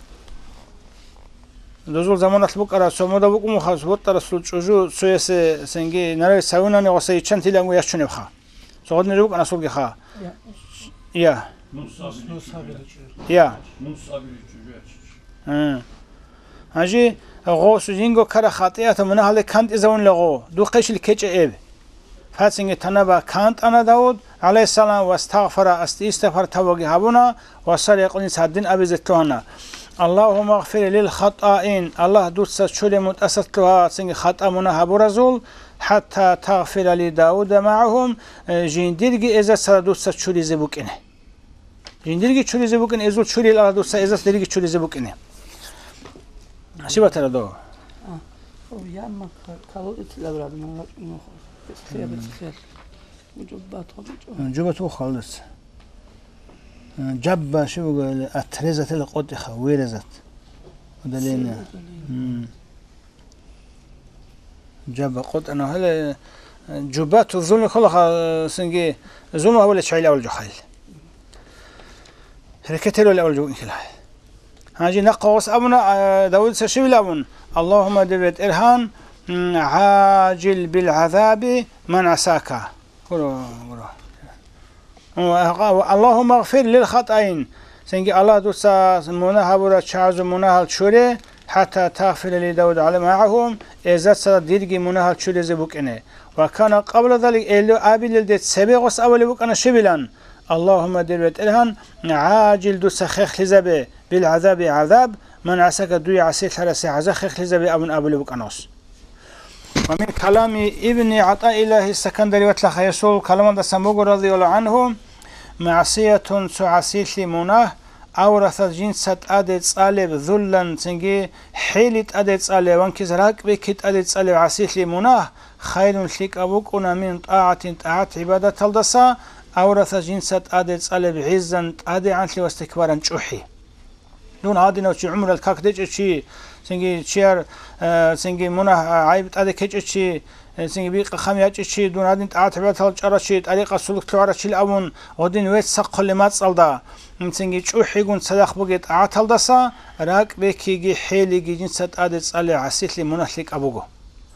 دوزول زمان أطلق أرى سو ماذا بقوم خاص وترى سلوجو سويس سنجي نرى سوينا نقصي كم تيلا مو يشون بخا سواد نروق أنا سوق خا يا يا هاجي غوث جينغو كره خطيئة منها اللي كانت إزون لغو دو قيش الكيج إب فاتسنج تنبا كانت أنا داود عليه السلام واستغفر استغفر توجه هبنا وصار يقول سادين أبي زتوهنا اللهم اغفر للخطائين الله دوست شل متأسستها سنج خطأ منها برزول حتى تغفر لداود معهم جنديرجي إذا سر دوست شل زبوكنه جنديرجي شل زبوكنه إزول شل الله دوست إذا درجي شل زبوكنه شو بترى دو؟ آه. يا ما كارو إتلا براد ما ما خير بتخيل وجبات وجبات جبته خالص جب شو بقول أترزت القط خويرزت ودلينا جب قط أنا هلا جبات الظلم خلها سنجي الظلم هو اللي شايل أول جحيل هركتلو الأول جو إنكله هاجي نقص أبنا داود سشيل أبن اللهم دبت إرهان عاجل بالعذاب من عساك اللهم اغفر للخطأين سنجي الله دوسا منها برا شعز منها الشوري حتى تغفر لداود على معهم إذا صار ديرجي منها الشوري زبوكنه وكان قبل ذلك إلو أبي للدت سبيغس أول بوك أنا شبلان اللهم دبت إرهان عاجل دوسا خيخ لزبه بالعذاب عذاب من عساك دوي عسيت حرسي عزا خيخ لزبه أبن أبو لبوك أناس ومن كلام ابن عطاء الله السكندري وتلخ يسول كلام دسموغ رضي الله عنه معصية سعسيت لمناه أورثت جنسة أدت صالب ذلا سنجي حيلة أدت صالب وانكز راك بكت أدت صالب عسيت لمناه خير لك أبوكنا من طاعة طاعة عبادة تلدسا أورثت جنسة أدت صالب عزا أدي عنك واستكبارا شوحي دون عادنا وشي عمر الكاكدج شي سنجي شير سنجي مناه عيب أدي كج شي سنجي بيق خميات شي دون عادين طاعة عبادة تلدسا شي طريقة سلوك تلوارا شي الأون ودين ويت سقل لما تصلدا سنجي شوحي قون صدق بقيت طاعة تلدسا راك بكيجي حيلي جنسة أدت صالب عسيت لمناه لك أبوكو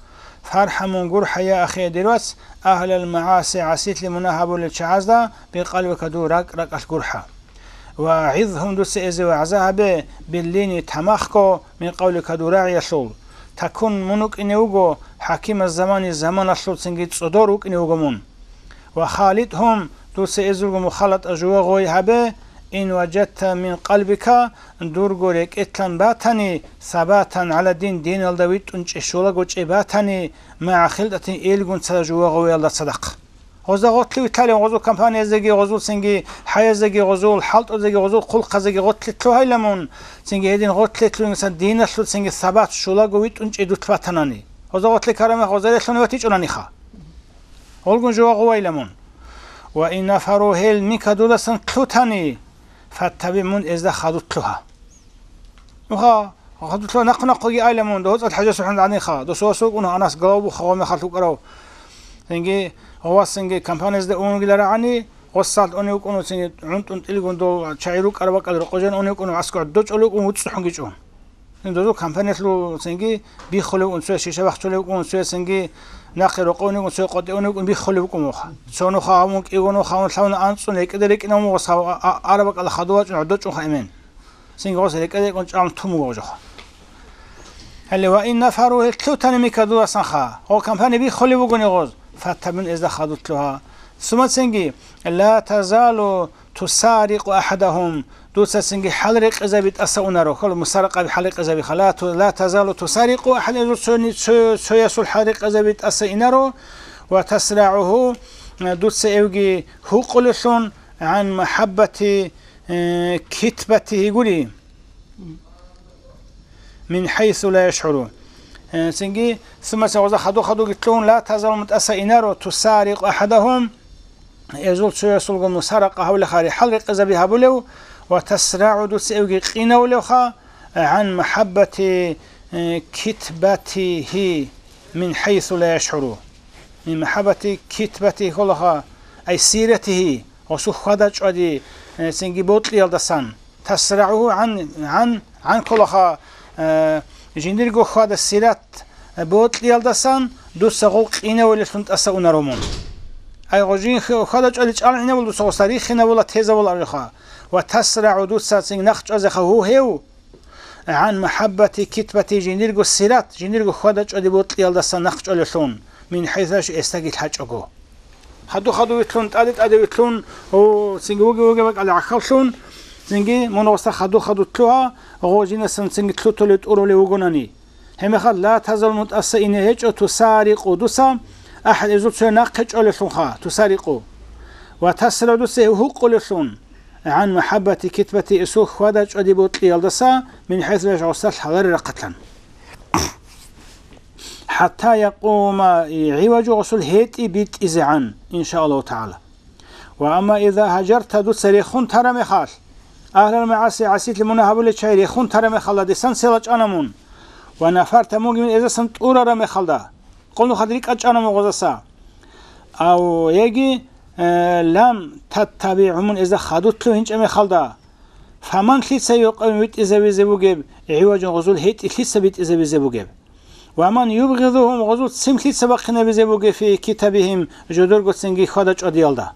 فارحمون قرح يا أخي دروس أهل المعاصي عسيت لمناهب للشعازة بقلبك دو راك راك القرحة وعظهم دوس إزي وعزاها به باللين تماخكو من قولك دو راعي يسول تكون منك إنيوغو حكيم الزمان الزمان أسول سنجيت صدوروك إنيوغمون وخالدهم دوس إزوغو مخالط أجواغوي هبه إن وجدت من قلبك دورغوريك إتلان باتني ثباتا على دين دين الدويت أنش شولغ وش باتني مع خلدة إلغون سجوا غوي الله صدق غزا غطلي وتالي غزو كامبانيا زجي غزو سنجي حياة زجي غزو حلط زجي غزو خلق زجي غطلي تلو هاي لمون سنجي هيدين غطلي تلو مثلا دين أسلو سنجي ثبات شولغ ويت أنش إدوت باتناني غزا غطلي كرامة غزا لتلو نواتيج أناني خا غلقون جوا غوي لمون وإن نفروا هيل ميكا دولسن تلوتاني فاتبعون إذا خدوتلها وها خدوتلها نقنقي أيلمون دوت الحاجة سبحان عني خا دو سوسوق ونه أناس قلوب وخوام خلطو قرو سنجي هو سنجي كامبانيز ده أونو قدر عني وصلت أونو يكونوا سنجي عنت عنت اللي قندو شايروك أربعة قدر قجن أونو يكونوا عسكر دوت أولو يكونوا وتصحون جيجون سنجي كامبانيز لو سنجي بيخلوا ونسوي شيء شبه خلوا ونسوي سنجي ناقر قوني ونسوي قدي أونو يكون بيخلوا يكونوا خا سونو خامك يكونوا خامن ثون أنصون هيك دريك إنهم وصاو أربعة على خدوات عدوت وخامين سنجي وصل هيك دريك ونش عم تمو وجهه هل وإن نفروا التلوتان ميكادو سنخا هو كامباني بيخلوا يكونوا غوز فاتبعون إذا خدوتلها ثم سنجي لا تزال تسارق أحدهم دوسا سنجي حلق إذا بيتأسون رو كل مسارقة بحلق إذا بخلات لا تزال تسارق أحد سيس الحلق إذا بيتأسون رو وتسرعه دوسا يوجي هو قلشون عن محبة كتبته يقولي من حيث لا يشعرون سنجي ثم سوزا خدو خدو قتلون لا تزال متأسون رو تسارق أحدهم يزول سيس المسارقة حول خاري حلق إذا بيهابولو وتسرع دوس أوجي قينو لوخا عن محبة كتبته من حيث لا يشعروا من محبة كتبته كلها أي سيرته وسو خدج أدي سنجي بوتلي الدسان تسرعه عن عن عن كلها جندرجو خد السيرات بوتلي الدسان دوس غلق إنا ولا سنت أسأونا رومون أي غجين خدج أدي على إنا ولا سو صريخنا ولا تهزا ولا أرخا وتسرع دوس سنج نخج أزخه هو هو عن محبة كتبة جندرجو السيرات جندرجو خدج أدي بوتلي الدسان نخج ألثون من حيث استجد حج أجو خدو خدو يتلون تأدت أدي يتلون و سنجي وجي وجي وجي على عخلشون سنجي منوسط خدو خدو تلوها غوجينا سن سنجي تلو تلو تقولوا لي وجوناني هم خد لا تزال متأسئين هيج أو تسارق دوسا أحد يزود شيء ناقش أو لشون خا تسارقوا وتسرع دوسه هو قلشون عن محبة كتبة إسوخ خدج أدي بوتلي الدسا من حيث يجعل صلح غير قتلا حتى يقوم عوج غسل هيتي بيت إزعان إن شاء الله تعالى وأما إذا هجرت دو سريخون ترى مخال أهل المعاصي عسيت المناهب اللي شاي ريخون ترى مخال دي سن سلج أنمون ونفرت موجي من إذا سنت أورا مخال دا قلنا خدريك أج أنمو غزسا أو يجي آه لم تتبعهم إذا خدوت له هنج مخال دا فمن خليت سيقوم بيت إذا بيزبوجب عوج غسل هيتي خليت بيت إذا بيزبوجب ومن يبغضهم غزوت سمكليت سبقنا بزبوج في كتابهم جدور قد سنجي خدج أديالدا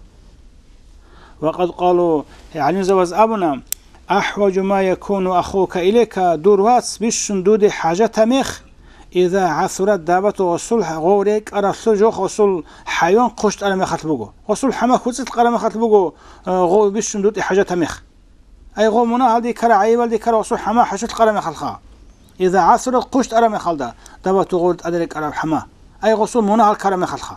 وقد قالوا يعني زوز أبنا أحوج ما يكون أخوك إليك دروات بشن دود حاجة مخ إذا عثرت دابت وصل غوريك أرسل جو وصل حيوان قشت على مخات بوجو وصل حما خذت على مخات بوجو غو بشن دود حاجة مخ أي غو منا هذه كرا عيبل دي كرا وصل حما حشت على مخات خا إذا عثرت قشت على مخال دا دابت غورت أدرك على حما أي غصول منا هالكرا مخال خا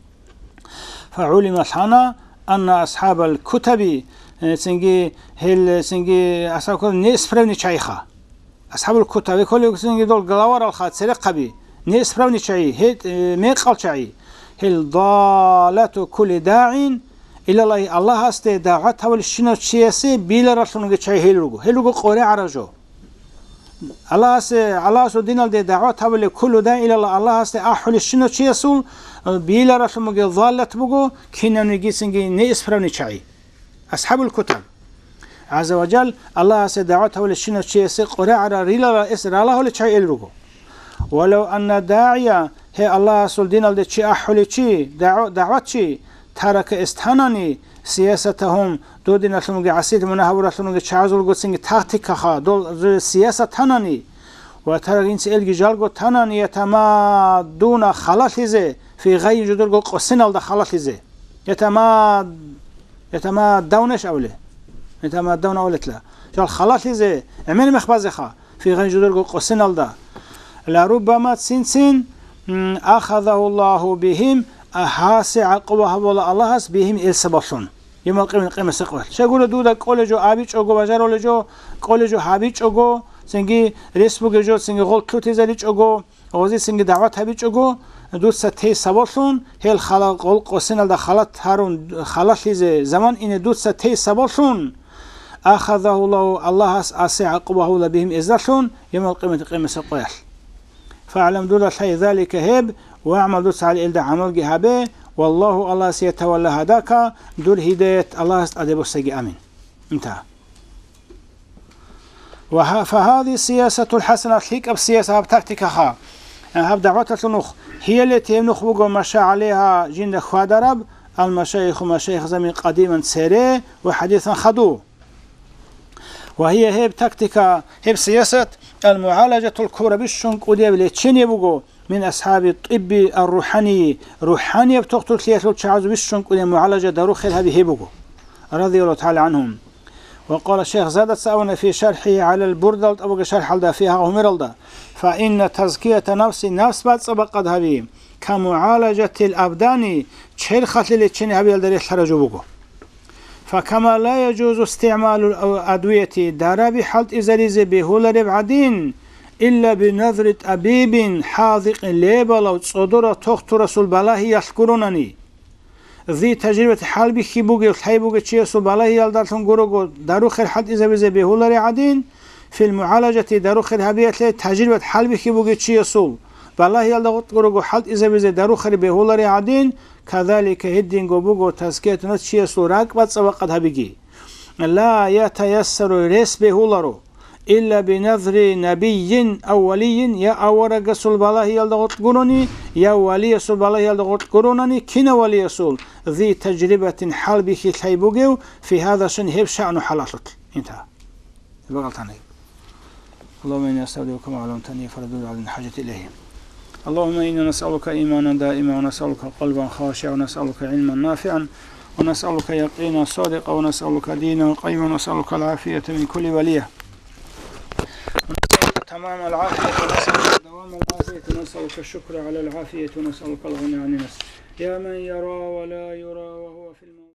فعلم الحنا أن أصحاب الكتب سنجي هل سنجي أصحاب الكتب نسفرني شيخا أصحاب الكتب كل سنجي دول جلاور الخات سرق بي نسفرني شيء هيت ميقال شيء هل ضالة كل داع إلى الله الله است دعوت حول الشنو سياسي بيل رسولنا شيء هلوجو هلوجو قرية عرجو الله است الله است دين الد دعوت حول كل داع إلى الله الله است أحول الشنو سياسول بيل رسولنا ضالة بوجو كنا نجي سنجي نسفرني شيء أصحاب الكتب عز وجل الله سدعوته للشنو سياسي قرية عرا ريلا إسر الله لشيء هلوجو ولو أن داعية هي الله سول دين الد شيء أحول شيء دعوت شيء ترك استهانني سياستهم دو دين رسولنا عسيد منهور رسولنا شعزول قصنج تحتكها دول سياسة تناني وترك إنس الجيل قط تناني يتمادون خلاصه في غير جدول قصنا الد خلاصه يتماد يتمادونش أوله يتمادون أولت لا جال خلاصه عمل مخبزخا في غير جدول قصنا الد لربما سنسن أخذه الله بهم أحاس عقبها ولا الله هس بهم السبشون يوم القيامة القيامة سقوط شغله دودا كولجو أبيش أجو بجار ولجو كولجو هابيش أجو سنجي ريسبوك جو سنجي غول كلوتي زاليش أجو أوزي سنجي دعوت هابيش أجو دود ستة سبشون هي الخلاق غول قسنا الدخلات هارون خلاص لزه زمان إن دود ستة سبشون أخذه الله الله هس أحاس عقبها ولا بهم إزلشون يوم القيامة القيامة سقوط فاعلم دودا شيء ذلك هب واعمل دوس على إلدا عمل جهابه والله الله سيتولى هداك دول هداية الله أدب السجي أمين انتهى فهذه السياسة الحسنة هيك السياسة بتكتكها هب دعوات النخ هي التي يمنخ بقوا مشى عليها جند خوادرب المشايخ ومشايخ زمن قديما سيري وحديثا خدوه وهي هي بتكتكها هي سياسة المعالجة الكبرى بالشنك وديب لتشيني بقوا من أصحاب الطب الروحاني روحاني بتقتل ثلاثة شعاز بالشنك وديب معالجة داروخ هذه هبقوا رضي الله تعالى عنهم وقال الشيخ زادت سأونا في شرحه على البردة أبقى شرح الدا فيها ومرلدا فإن تزكية نفس نفس بعد سبقت هذه كمعالجة الأبدان شرخة لتشيني هذه الدريح خرجوا بقوا فكما لا يجوز استعمال الأدوية دارابي حالت إزاليزي بهول ربعدين إلا بنظرة أبيب حاذق ليبا لو تصدر تخت رسول بالله يشكرونني ذي تجربة حال بخيبوغي وحيبوغي تشيسو بالله يالدارتون قروغو دارو خير حالت إزاليزي بهول ربعدين في المعالجة دارو خير هبيت لي تجربة حال بخيبوغي تشيسو بالله يلا قرقو حد إذا بزي دارو خربه هولاري عدين كذلك هدين قبوغو تزكية نتشي سوراك بات سوقت هبيجي لا يتيسر رسبه هولارو إلا بنظر نبي أو ولي يا أورا قصول بالله يلا قرقوني يا ولي سول بالله يلا قرقوني كنا ولي سول ذي تجربة حال بخي تحيبوغو في هذا سن هب شأن حلالت انتهى بغلطاني اللهم إني أستودعك ما علمتني فردود على الحاجة إليه اللهم إنا نسألك إيمانا دائما ونسألك قلبا خاشعا ونسألك علما نافعا ونسألك يقينا صادقا ونسألك دينا قيما ونسألك العافية من كل وليه ونسألك تمام العافية ونسألك دوام العافية ونسألك الشكر على العافية ونسألك الغنى عن النفس يا من يرى ولا يرى وهو في الموت